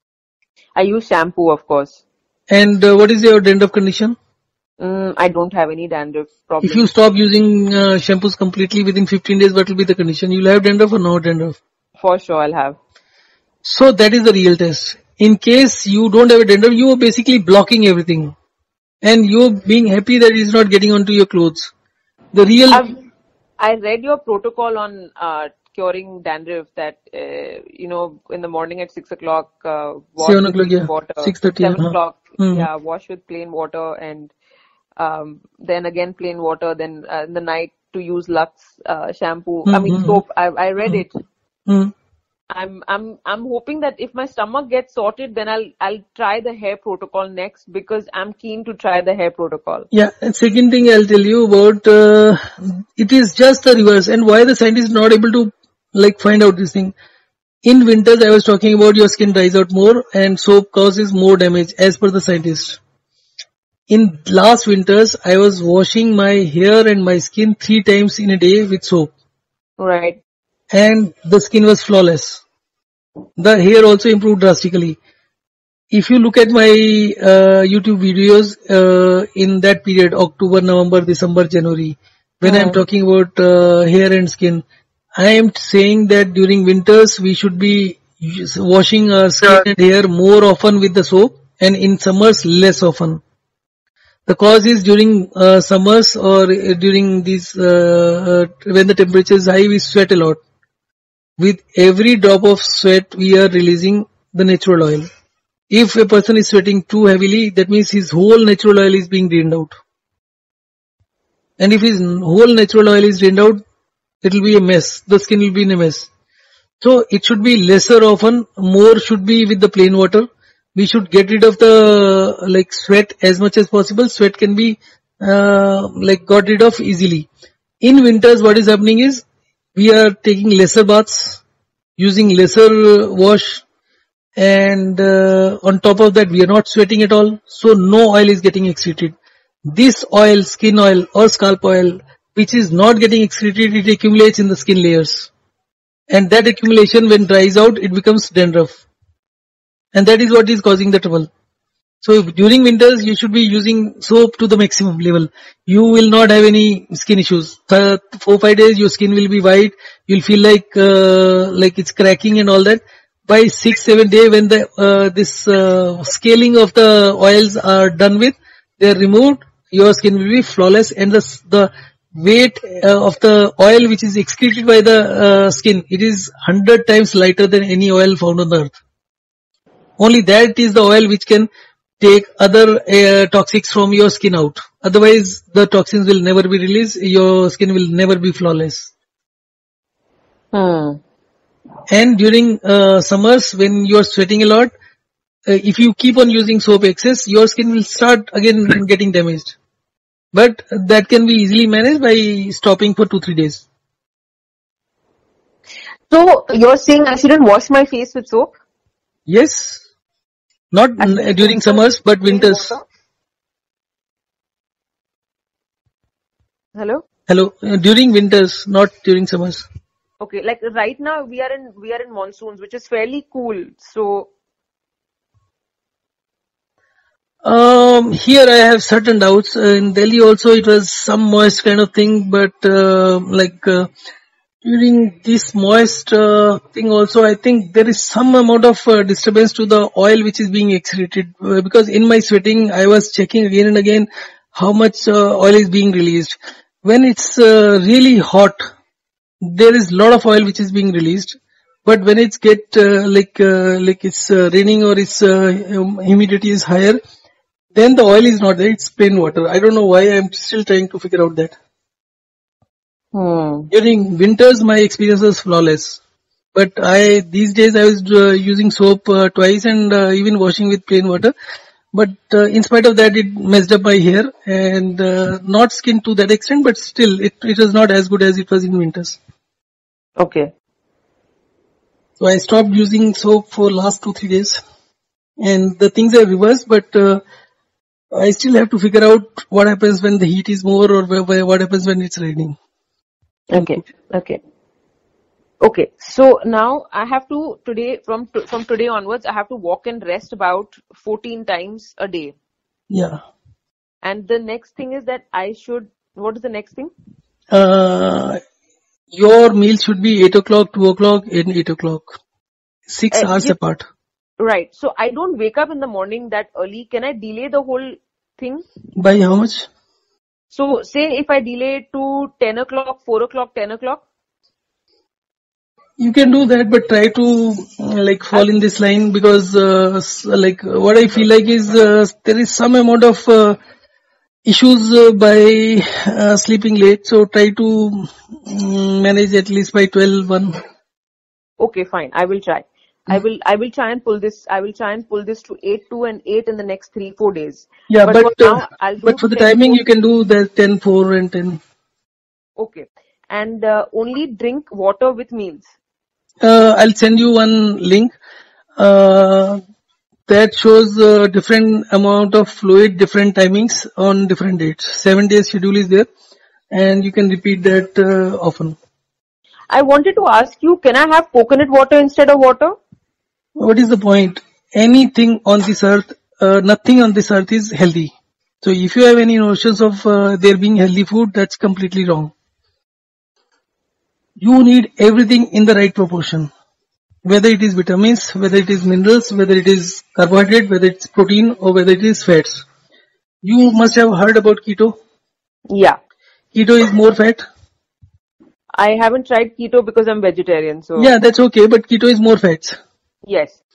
S1: I use shampoo, of course.
S2: And uh, what is your dandruff condition?
S1: Mm, I don't have any dandruff
S2: If you
S1: problems.
S2: stop using uh, shampoos completely within fifteen days, what will be the condition? You'll have dandruff or no dandruff?
S1: For sure, I'll have.
S2: So that is the real test. In case you don't have a dandruff, you are basically blocking everything. And you're being happy that it's not getting onto your clothes. The real,
S1: I've I read your protocol on uh, curing dandruff, that uh, you know in the morning at six o'clock uh, wash
S2: seven
S1: with
S2: o'clock,
S1: plain
S2: yeah,
S1: water.
S2: six thirty,
S1: Seven
S2: huh?
S1: o'clock,
S2: Hmm.
S1: yeah, wash with plain water, and um, then again plain water. Then uh, in the night to use Lux uh, shampoo. I
S2: Hmm,
S1: mean
S2: hmm,
S1: soap. I I read it.
S2: hmm.
S1: I'm I'm I'm hoping that if my stomach gets sorted, then I'll I'll try the hair protocol next, because I'm keen to try the hair protocol.
S2: Yeah, and second thing I'll tell you about, uh, it is just the reverse. And why the scientists not able to like find out this thing. In winters, I was talking about your skin dries out more and soap causes more damage as per the scientist. In last winters, I was washing my hair and my skin three times in a day with soap
S1: Right.
S2: and the skin was flawless. The hair also improved drastically. If you look at my uh, YouTube videos uh, in that period, October, November, December, January, when I'm
S1: Hmm.
S2: talking about uh, hair and skin, I am saying that during winters we should be us- washing our skin and hair more often with the soap, and in summers less often. The cause is during uh, summers or uh, during these uh, uh, when the temperature is high, we sweat a lot. With every drop of sweat we are releasing, the natural oil. If a person is sweating too heavily, that means his whole natural oil is being drained out. And if his whole natural oil is drained out, it will be a mess. The skin will be in a mess. So it should be lesser often, more should be with the plain water. We should get rid of the like sweat as much as possible. Sweat can be uh, like got rid of easily. In winters, what is happening is we are taking lesser baths, using lesser wash, and uh, on top of that we are not sweating at all, so no oil is getting excreted. This oil, skin oil or scalp oil, which is not getting excreted, it accumulates in the skin layers, and that accumulation when dries out, it becomes dandruff, and that is what is causing the trouble. So during winters you should be using soap to the maximum level. You will not have any skin issues. Th- four five days your skin will be white, you'll feel like uh, like it's cracking and all that. By six seven day, when the uh, this uh, scaling of the oils are done with, they are removed, your skin will be flawless, and the the weight uh, of the oil which is excreted by the uh, skin, it is one hundred times lighter than any oil found on the earth. Only that is the oil which can take other uh, toxics from your skin out. Otherwise, the toxins will never be released. Your skin will never be flawless.
S1: Hmm.
S2: And during uh, summers, when you are sweating a lot, uh, if you keep on using soap excess, your skin will start again getting damaged. But that can be easily managed by stopping for two three days.
S1: So you're saying I shouldn't wash my face with soap?
S2: Yes. Not
S1: Actually,
S2: during
S1: winters,
S2: summers, but
S1: plain
S2: winters.
S1: water. Hello?
S2: Hello. Uh, during winters, not during summers.
S1: Okay, like right now we are in we are in monsoons, which is fairly cool. So
S2: Um, here I have certain doubts. Uh, in Delhi also it was some moist kind of thing, but uh, like uh, during this moist uh, thing also, I think there is some amount of uh, disturbance to the oil which is being excreted. Uh, because in my sweating, I was checking again and again how much uh, oil is being released. When it's uh, really hot, there is a lot of oil which is being released. But when it's get uh, like uh, like it's uh, raining or it's uh, hum- humidity is higher, then the oil is not there. It's plain water. I don't know why. I'm still trying to figure out that.
S1: hmm.
S2: During winters, my experience was flawless. But I these days I was uh, using soap uh, twice and uh, even washing with plain water. But uh, in spite of that, it messed up my hair and uh, not skin to that extent. But still, it it was not as good as it was in winters.
S1: Okay.
S2: So I stopped using soap for last two three days, and the things are reversed. But uh, I still have to figure out what happens when the heat is more, or wh- wh- what happens when it's raining.
S1: Okay. Okay. Okay. So now I have to today from to, from today onwards I have to walk and rest about fourteen times a day.
S2: Yeah.
S1: And the next thing is that I should. What is the next thing?
S2: Uh, your meal should be eight o'clock, two o'clock, and eight o'clock. Six
S1: Uh,
S2: hours
S1: yes,
S2: apart.
S1: right. So I don't wake up in the morning that early. Can I delay the whole thing?
S2: By how much?
S1: So say if I delay to ten o'clock, four o'clock, ten o'clock.
S2: You can do that, but try to uh, like fall in this line, because uh, s- like what I feel like is uh, there is some amount of uh, issues uh, by uh, sleeping late. So try to mm, manage at least by twelve, one.
S1: Okay, fine. I will try. I will I will try and pull this. I will try and pull this to eight, two, and eight in the next three, four days.
S2: Yeah,
S1: But
S2: but
S1: for
S2: uh,
S1: now, I'll do
S2: but for the
S1: ten,
S2: timing
S1: four.
S2: you can do the ten, four, and ten.
S1: Okay, and uh, only drink water with meals.
S2: Uh, I'll send you one link uh, that shows uh, different amount of fluid, different timings on different dates. Seven days schedule is there, and you can repeat that uh, often.
S1: I wanted to ask you, can I have coconut water instead of water?
S2: What is the point? Anything on this earth, uh, nothing on this earth is healthy. So if you have any notions of uh, there being healthy food, that's completely wrong. You need everything in the right proportion. Whether it is vitamins, whether it is minerals, whether it is carbohydrate, whether it's protein, or whether it is fats. You must have heard about keto.
S1: Yeah.
S2: Keto is more fat.
S1: I haven't tried keto because I'm vegetarian. So
S2: Yeah, that's okay, but keto is more fats.
S1: yes.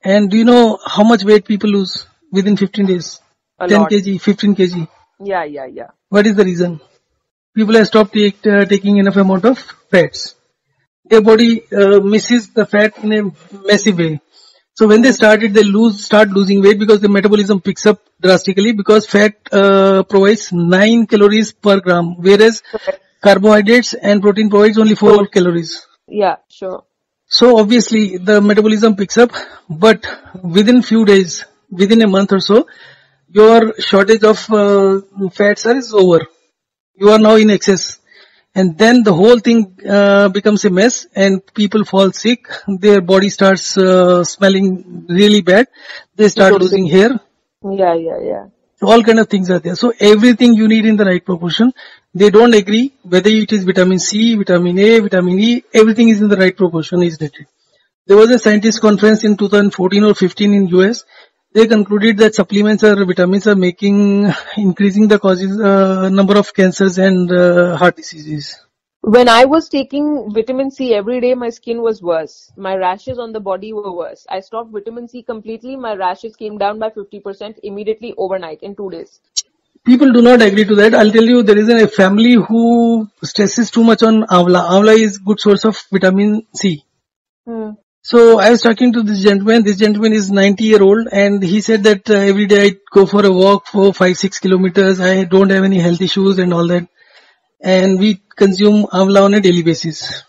S2: And do you know how much weight people lose within fifteen days?
S1: A
S2: ten
S1: lot.
S2: kilograms, fifteen kilograms.
S1: Yeah, yeah, yeah.
S2: What is the reason? People have stopped take, uh, taking enough amount of fats. Their body uh, misses the fat in a massive way. So when they started, they lose, start losing weight because the metabolism picks up drastically because fat uh, provides nine calories per gram, whereas carbohydrates and protein provides only four calories.
S1: Yeah, sure.
S2: So obviously the metabolism picks up, but within few days, within a month or so, your shortage of uh, fats is over. You are now in excess. And then the whole thing uh, becomes a mess and people fall sick. Their body starts uh, smelling really bad. They start
S1: Totally.
S2: losing hair.
S1: Yeah, yeah, yeah.
S2: All kind of things are there. So everything you need in the right proportion. They don't agree whether it is vitamin C, vitamin A, vitamin E. Everything is in the right proportion is needed. There was a scientist conference in two thousand fourteen or fifteen in U S. They concluded that supplements or vitamins are making increasing the causes uh, number of cancers and uh, heart diseases.
S1: When I was taking vitamin C every day, my skin was worse. My rashes on the body were worse. I stopped vitamin C completely. My rashes came down by fifty percent immediately overnight in two days.
S2: People do not agree to that. I'll tell you, there is a family who stresses too much on amla. Amla is good source of vitamin C.
S1: Hmm.
S2: So I was talking to this gentleman. This gentleman is ninety year old and he said that uh, every day I go for a walk for five, six kilometers. I don't have any health issues and all that. And we consume amla on a daily basis.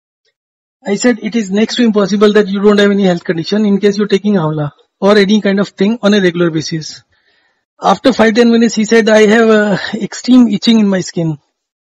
S2: I said it is next to impossible that you don't have any health condition in case you're taking amla or any kind of thing on a regular basis. After five, ten minutes, he said, I have uh, extreme itching in my skin.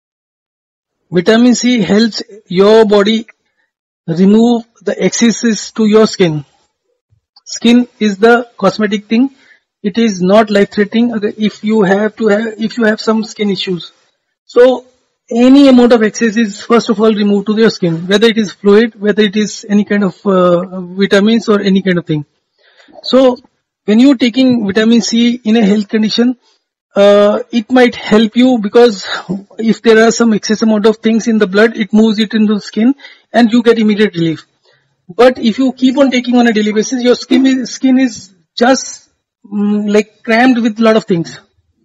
S2: Vitamin C helps your body remove the excesses to your skin. Skin is the cosmetic thing. It is not life-threatening if you have to have, if you have some skin issues. So any amount of excess is first of all removed to your skin, whether it is fluid, whether it is any kind of uh, vitamins or any kind of thing. So when you're taking vitamin C in a health condition, uh, it might help you because if there are some excess amount of things in the blood, it moves it into the skin and you get immediate relief. But if you keep on taking on a daily basis, your skin is, skin is just um, like crammed with a lot of things.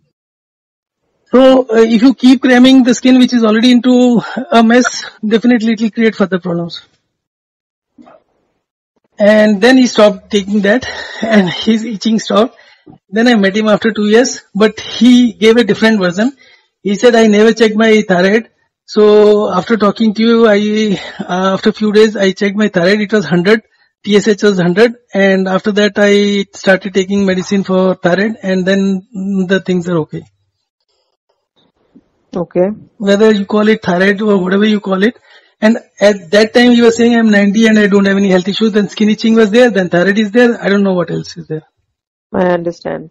S2: So uh, if you keep cramming the skin which is already into a mess, definitely it will create further problems. And then he stopped taking that and his itching stopped. Then I met him after two years, but he gave a different version. He said, I never checked my thyroid. So after talking to you, I uh, after a few days, I checked my thyroid. It was one hundred. T S H was one hundred. And after that, I started taking medicine for thyroid and then the things are okay.
S1: Okay.
S2: Whether you call it thyroid or whatever you call it. And at that time, you were saying I'm ninety and I don't have any health issues. Then skin itching was there. Then thyroid is there. I don't know what else is there.
S1: I understand.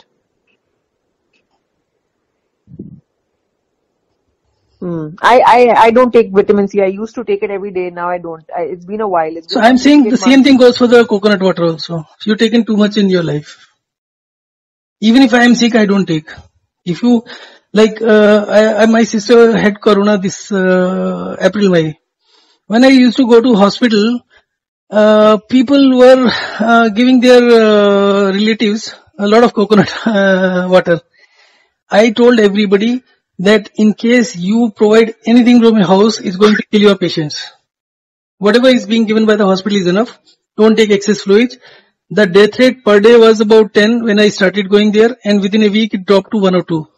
S1: Hmm. I, I, I don't take vitamin C. I used to take it every day. Now I don't. I, it's been a while. It's been
S2: So I'm
S1: like
S2: saying
S1: eight
S2: the same
S1: months.
S2: thing goes for the coconut water also. If you're taking too much in your life. Even if I am sick, I don't take. If you, like, uh, I, I, my sister had corona this uh, April, May. When I used to go to hospital, uh, people were uh, giving their uh, relatives a lot of coconut uh, water. I told everybody that in case you provide anything from your house, it's going to kill your patients. Whatever is being given by the hospital is enough. Don't take excess fluids. The death rate per day was about ten when I started going there, and within a week it dropped to one or two.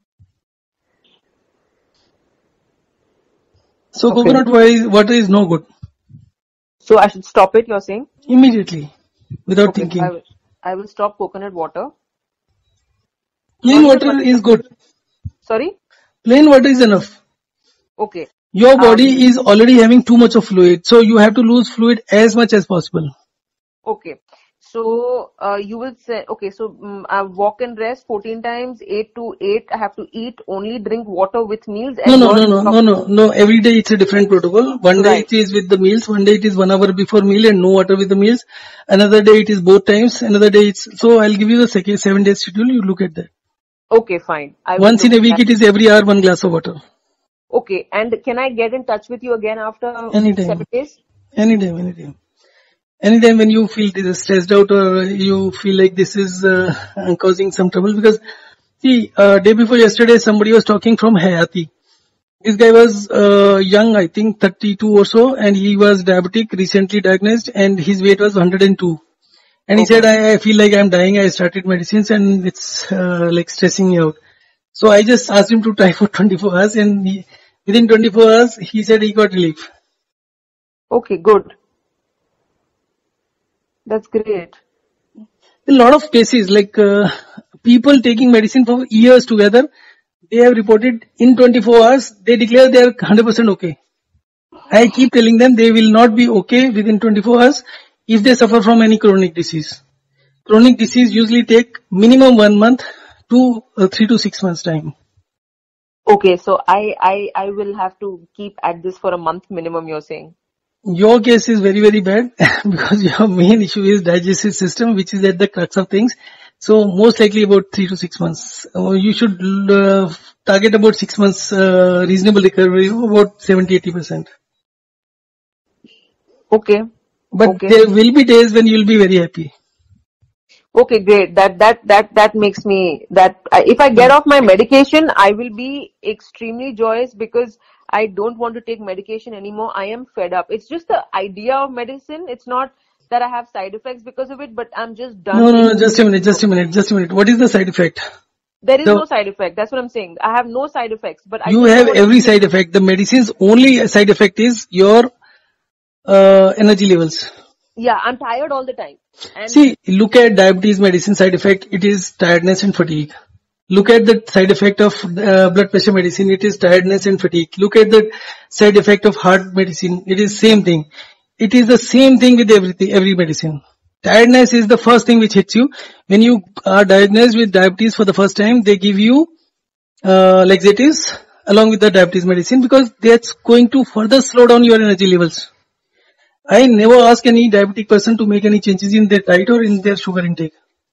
S2: So
S1: Okay.
S2: coconut water is no good.
S1: So I should stop it, you're saying?
S2: Immediately, without
S1: Okay,
S2: thinking.
S1: I will, I will stop coconut water.
S2: Plain
S1: Not even
S2: water
S1: one-
S2: is good.
S1: Sorry?
S2: Plain water is enough.
S1: Okay.
S2: Your body
S1: Um,
S2: is already having too much of fluid, so you have to lose fluid as much as possible.
S1: Okay. So uh, you will say, okay, so um, I walk and rest fourteen times, eight to eight. I have to eat, only drink water with meals.
S2: No,
S1: And
S2: no, no,
S1: you're
S2: no, no,
S1: talking-
S2: no, no. Every day it's a different protocol. One day
S1: Right.
S2: it is with the meals, one day it is one hour before meal and no water with the meals. Another day it is both times, another day it's, so I'll give you the second seven day schedule, you look at that.
S1: Okay, fine. I will
S2: Once in
S1: look
S2: a week
S1: at
S2: it is every hour one glass of water.
S1: Okay, and can I get in touch with you again after
S2: Anytime.
S1: seven days?
S2: Anytime, anytime. anytime when you feel this stressed out or you feel like this is uh, causing some trouble, because see, uh, day before yesterday somebody was talking from Hayati. This guy was uh, young, I think thirty-two or so, and he was diabetic, recently diagnosed, and his weight was one hundred two. And he
S1: Okay.
S2: said, I, I feel like I'm dying. I started medicines and it's uh, like stressing me out. So I just asked him to try for twenty-four hours, and he, within twenty-four hours, he said he got relief.
S1: Okay, good. That's great.
S2: A lot of cases, like uh, people taking medicine for years together, they have reported in twenty-four hours, they declare they are one hundred percent okay. I keep telling them they will not be okay within twenty-four hours if they suffer from any chronic disease. Chronic disease usually take minimum one month to uh, three to six months time.
S1: Okay, so I, I, I will have to keep at this for a month minimum, you're saying?
S2: Your case is very, very bad because your main issue is digestive system, which is at the crux of things. So most likely about three to six months. Uh, you should uh, target about six months uh, reasonable recovery, about seventy to eighty percent.
S1: Okay.
S2: But
S1: Okay.
S2: there will be days when you will be very happy.
S1: Okay, great. That that that that makes me that I- if I get off my medication, I will be extremely joyous because I don't want to take medication anymore. I am fed up. It's just the idea of medicine. It's not that I have side effects because of it, but I'm just done.
S2: No, no, no,
S1: taking-
S2: just a minute, just a minute, just a minute. What is the side effect?
S1: There is
S2: The-
S1: no side effect. That's what I'm saying. I have no side effects, but I
S2: You
S1: don't know
S2: have
S1: what-
S2: every side effect. The medicine's only side effect is your uh, energy levels.
S1: Yeah, I'm tired all the time. And
S2: See, look at diabetes medicine side effect. It is tiredness and fatigue. Look at the side effect of uh, blood pressure medicine. It is tiredness and fatigue. Look at the side effect of heart medicine. It is same thing. It is the same thing with everything, every medicine. Tiredness is the first thing which hits you. When you are diagnosed with diabetes for the first time, they give you uh, laxatives along with the diabetes medicine because that's going to further slow down your energy levels. I never ask any diabetic person to make any changes in their diet or in their sugar intake.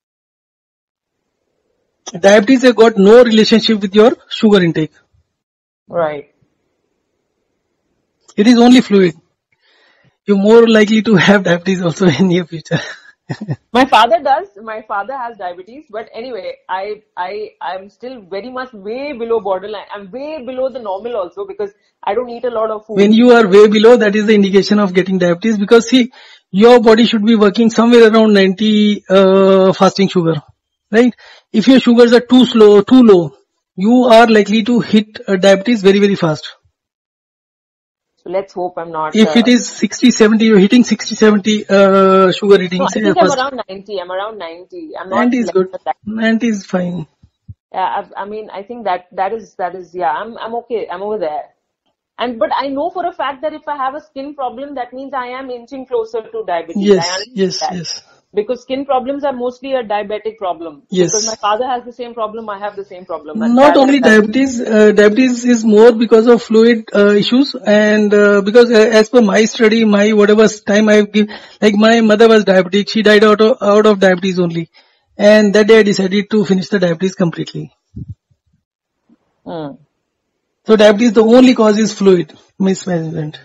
S2: Diabetes has got no relationship with your sugar intake.
S1: right.
S2: It is only fluid. You're more likely to have diabetes also in near future.
S1: My father does. My father has diabetes, but anyway, I I I'm still very much way below borderline. I'm way below the normal also because I don't eat a lot of food.
S2: When you are way below, that is the indication of getting diabetes because see, your body should be working somewhere around ninety uh, fasting sugar, right? If your sugars are too slow, too low, you are likely to hit uh, diabetes very, very fast.
S1: So let's hope I'm not.
S2: If
S1: uh,
S2: it is sixty, seventy, you're hitting sixty, seventy uh, sugar
S1: no,
S2: readings.
S1: I think
S2: uh,
S1: I'm
S2: first.
S1: around ninety. I'm around ninety. I'm not.
S2: ninety is
S1: less
S2: good.
S1: than that.
S2: ninety is fine.
S1: Yeah, I, I mean, I think that that is that is yeah. I'm I'm okay. I'm over there. And but I know for a fact that if I have a skin problem, that means I am inching closer to diabetes. I
S2: Yes,
S1: understand
S2: yes,
S1: that.
S2: yes.
S1: Because skin problems are mostly a diabetic problem.
S2: Yes.
S1: Because my father has the same problem, I have the same problem. And
S2: Not
S1: that-
S2: only
S1: that-
S2: diabetes, uh, diabetes is more because of fluid uh, issues and uh, because uh, as per my study, my whatever time I give, like my mother was diabetic, she died out of, out of diabetes only. And that day I decided to finish the diabetes completely.
S1: Hmm.
S2: So diabetes, the only cause is fluid mismanagement.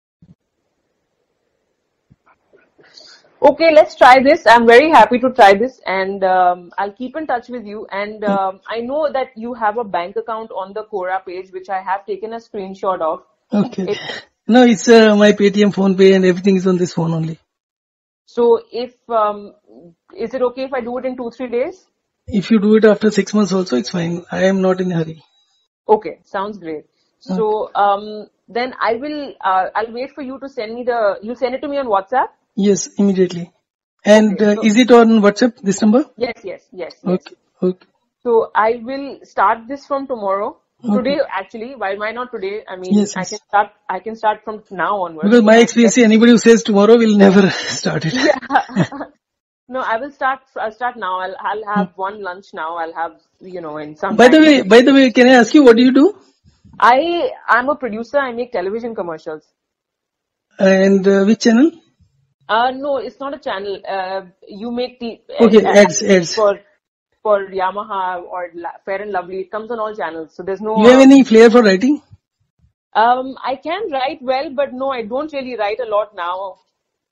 S1: Okay, let's try this. I'm very happy to try this, and um, I'll keep in touch with you. And um, I know that you have a bank account on the Quora page, which I have taken a screenshot of.
S2: Okay.
S1: It-
S2: No, it's uh, my Paytm, PhonePe and everything is on this phone only.
S1: So, if um, is it okay if I do it in two three days?
S2: If you do it after six months also, it's fine. I am not in a hurry.
S1: Okay, sounds great. So um, then I will. Uh, I'll wait for you to send me the. You send it to me on WhatsApp.
S2: Yes, immediately. And
S1: Okay,
S2: uh,
S1: so-
S2: is it on WhatsApp, this number?
S1: Yes, yes, yes. yes.
S2: Okay, okay.
S1: So I will start this from tomorrow.
S2: Okay.
S1: Today, actually. Why? Why not today? I mean,
S2: Yes,
S1: I
S2: yes.
S1: can start. I can start from now onwards.
S2: Because my experience, anybody who says tomorrow will never start it.
S1: No, I will start. I'll start now. I'll. I'll have one lunch now. I'll have. You know, in some.
S2: By the
S1: time.
S2: way, by the way, can I ask you what do you do?
S1: I. I'm a producer. I make television commercials.
S2: And uh, which channel?
S1: Uh, no, it's not a channel. Uh, you make the
S2: Okay,
S1: uh,
S2: ads, ads.
S1: for for Yamaha or La- Fair and Lovely. It comes on all channels, so there's no.
S2: You have
S1: uh,
S2: any flair for writing?
S1: Um, I can write well, but no, I don't really write a lot now.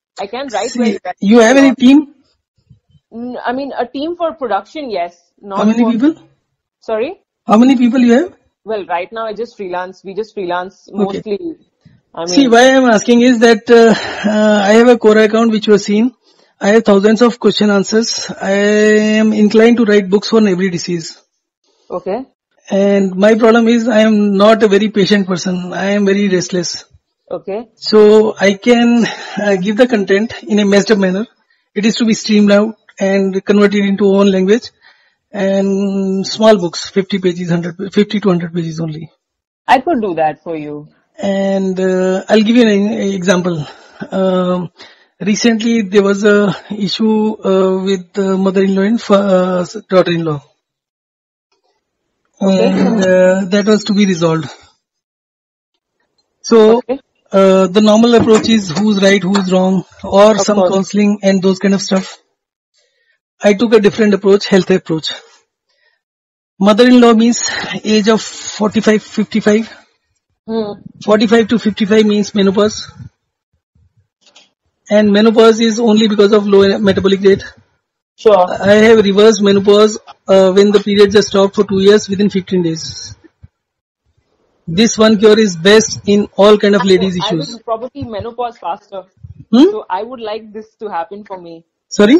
S1: I can write
S2: See,
S1: very well.
S2: you have any team?
S1: Mm, I mean, a team for production, yes. Not
S2: How many
S1: for,
S2: people?
S1: Sorry?
S2: How many people you have?
S1: Well, right now I just freelance. We just freelance
S2: Okay.
S1: mostly. I
S2: See,
S1: mean,
S2: why I'm asking is that uh, uh, I have a Quora account which you have seen. I have thousands of question answers. I am inclined to write books on every disease.
S1: okay.
S2: And my problem is I am not a very patient person. I am very restless.
S1: Okay.
S2: So I can uh, give the content in a messed up manner. It is to be streamlined and converted into own language. And small books, fifty pages, one hundred, fifty to one hundred pages only.
S1: I could do that for you.
S2: And uh, I'll give you an e- example. Um, recently, there was a issue uh, with uh, mother-in-law and fa- uh, daughter-in-law,
S1: Okay.
S2: and uh, that was to be resolved. So
S1: Okay.
S2: uh, the normal approach is who's right, who's wrong, or
S1: Of
S2: some
S1: course.
S2: counseling and those kind of stuff. I took a different approach, health approach. Mother-in-law means age of forty-five, fifty-five.
S1: Hmm.
S2: forty-five to fifty-five means menopause. And menopause is only because of low metabolic rate.
S1: Sure.
S2: I have reversed menopause uh, when the periods are stopped for two years within fifteen days. This one cure is best in all kind of
S1: I
S2: ladies
S1: would, I
S2: issues.
S1: would probably menopause faster.
S2: Hmm?
S1: So I would like this to happen for me.
S2: Sorry?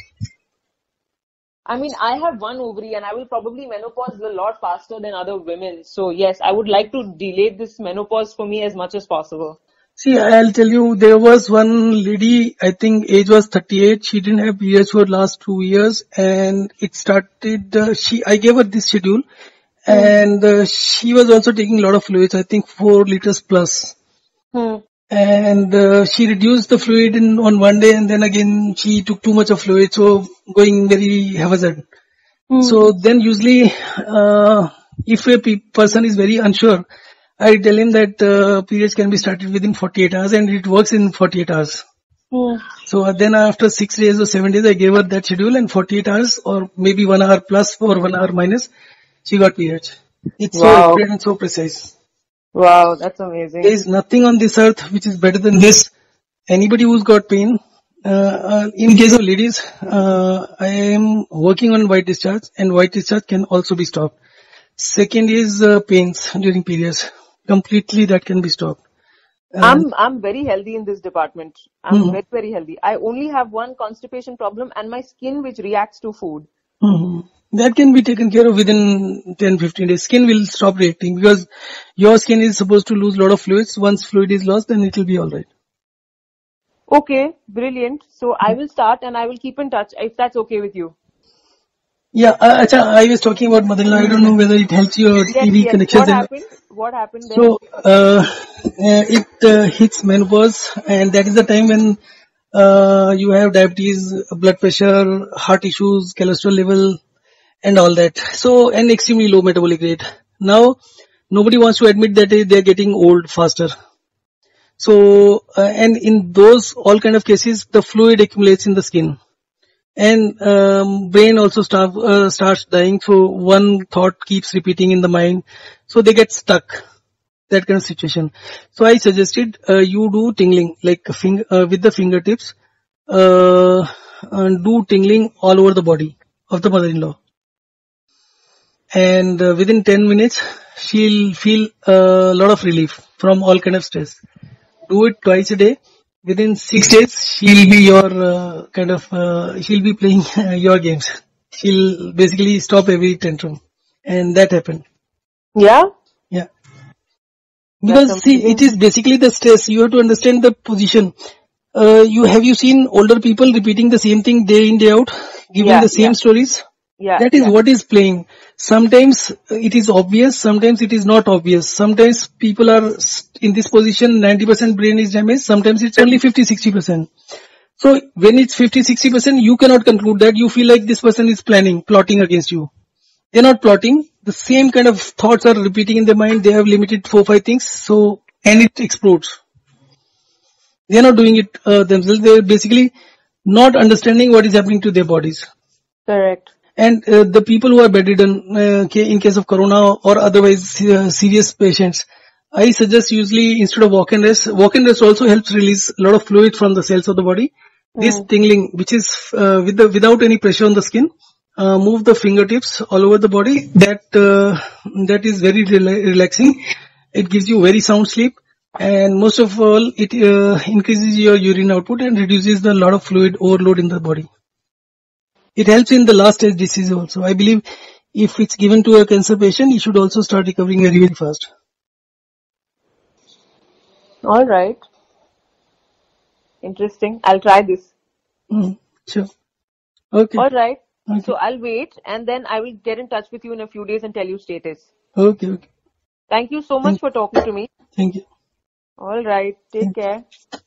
S1: I mean, I have one ovary and I will probably menopause a lot faster than other women. So yes, I would like to delay this menopause for me as much as possible.
S2: See, I'll tell you, there was one lady, I think age was thirty-eight. She didn't have periods for last two years and it started, uh, she, I gave her this schedule and uh, she was also taking a lot of fluids, I think four liters plus.
S1: Hmm.
S2: And uh, she reduced the fluid in on one day and then again she took too much of fluid, so going very haphazard.
S1: Hmm.
S2: So then usually uh, if a pe- person is very unsure, I tell him that uh, periods can be started within forty-eight hours and it works in forty-eight hours.
S1: Hmm.
S2: So uh, then after six days or seven days I gave her that schedule and forty-eight hours or maybe one hour plus or one hour minus, she got periods. It's so
S1: Wow.
S2: accurate and so precise.
S1: Wow, that's amazing.
S2: There is nothing on this earth which is better than this. Anybody who's got pain, uh, uh, in case of ladies, uh, I am working on white discharge and white discharge can also be stopped. Second is uh, pains during periods. Completely that can be stopped. And
S1: I'm I'm very healthy in this department. I'm
S2: Mhm.
S1: very very healthy. I only have one constipation problem and my skin which reacts to food.
S2: Mhm. That can be taken care of within ten to fifteen days. Skin will stop reacting because your skin is supposed to lose a lot of fluids. Once fluid is lost, then it will be alright.
S1: Okay, brilliant. So I will start and I will keep in touch if that's okay with you.
S2: Yeah, uh, acha, I was talking about mother-in-law. I don't know whether it helps your
S1: Yes,
S2: T V
S1: yes.
S2: connections.
S1: What
S2: And
S1: happened? What happened there?
S2: so uh, uh, it uh, hits menopause, and that is the time when uh, you have diabetes, blood pressure, heart issues, cholesterol level, and all that. So an extremely low metabolic rate. Now nobody wants to admit that they are getting old faster. So uh, and in those all kind of cases, the fluid accumulates in the skin. And um, brain also start, uh, starts dying. So one thought keeps repeating in the mind. So they get stuck. That kind of situation. So I suggested uh, you do tingling, like a fing- uh, with the fingertips. Uh, and do tingling all over the body of the mother-in-law. And uh, within ten minutes, she'll feel a lot of relief from all kind of stress. Do it twice a day. Within six days, she'll be your uh, kind of, uh, she'll be playing your games. She'll basically stop every tantrum. And that happened.
S1: Yeah?
S2: Yeah.
S1: That's
S2: Because see,
S1: amazing.
S2: it is basically the stress. You have to understand the position. Uh, you have you seen older people repeating the same thing day in, day out, giving
S1: Yeah,
S2: the same
S1: yeah,
S2: stories?
S1: yeah,
S2: That is
S1: yeah.
S2: what is playing. Sometimes it is obvious, sometimes it is not obvious. Sometimes people are in this position, ninety percent brain is damaged, sometimes it's only fifty to sixty percent. So when it's fifty to sixty percent, you cannot conclude that. You feel like this person is planning, plotting against you. They're not plotting. The same kind of thoughts are repeating in their mind. They have limited four, five things. So, and it explodes. They're not doing it uh, themselves. They're basically not understanding what is happening to their bodies.
S1: Correct.
S2: And uh, the people who are bedridden uh, in case of corona or otherwise uh, serious patients, I suggest usually instead of walk and rest, walk and rest also helps release a lot of fluid from the cells of the body. This
S1: Mm.
S2: tingling, which is uh, with the without any pressure on the skin, uh, move the fingertips all over the body. That uh, that is very rela- relaxing. It gives you very sound sleep, and most of all, it uh, increases your urine output and reduces the lot of fluid overload in the body. It helps in the last stage disease also. I believe if it's given to a cancer patient, he should also start recovering very very fast.
S1: All right. Interesting. I'll try this.
S2: Mm, sure. Okay.
S1: All right.
S2: Okay.
S1: So I'll wait and then I will get in touch with you in a few days and tell you status.
S2: Okay. Okay.
S1: Thank you so much
S2: Thank,
S1: for talking to me.
S2: thank you.
S1: All right. Take
S2: Thank you.
S1: care.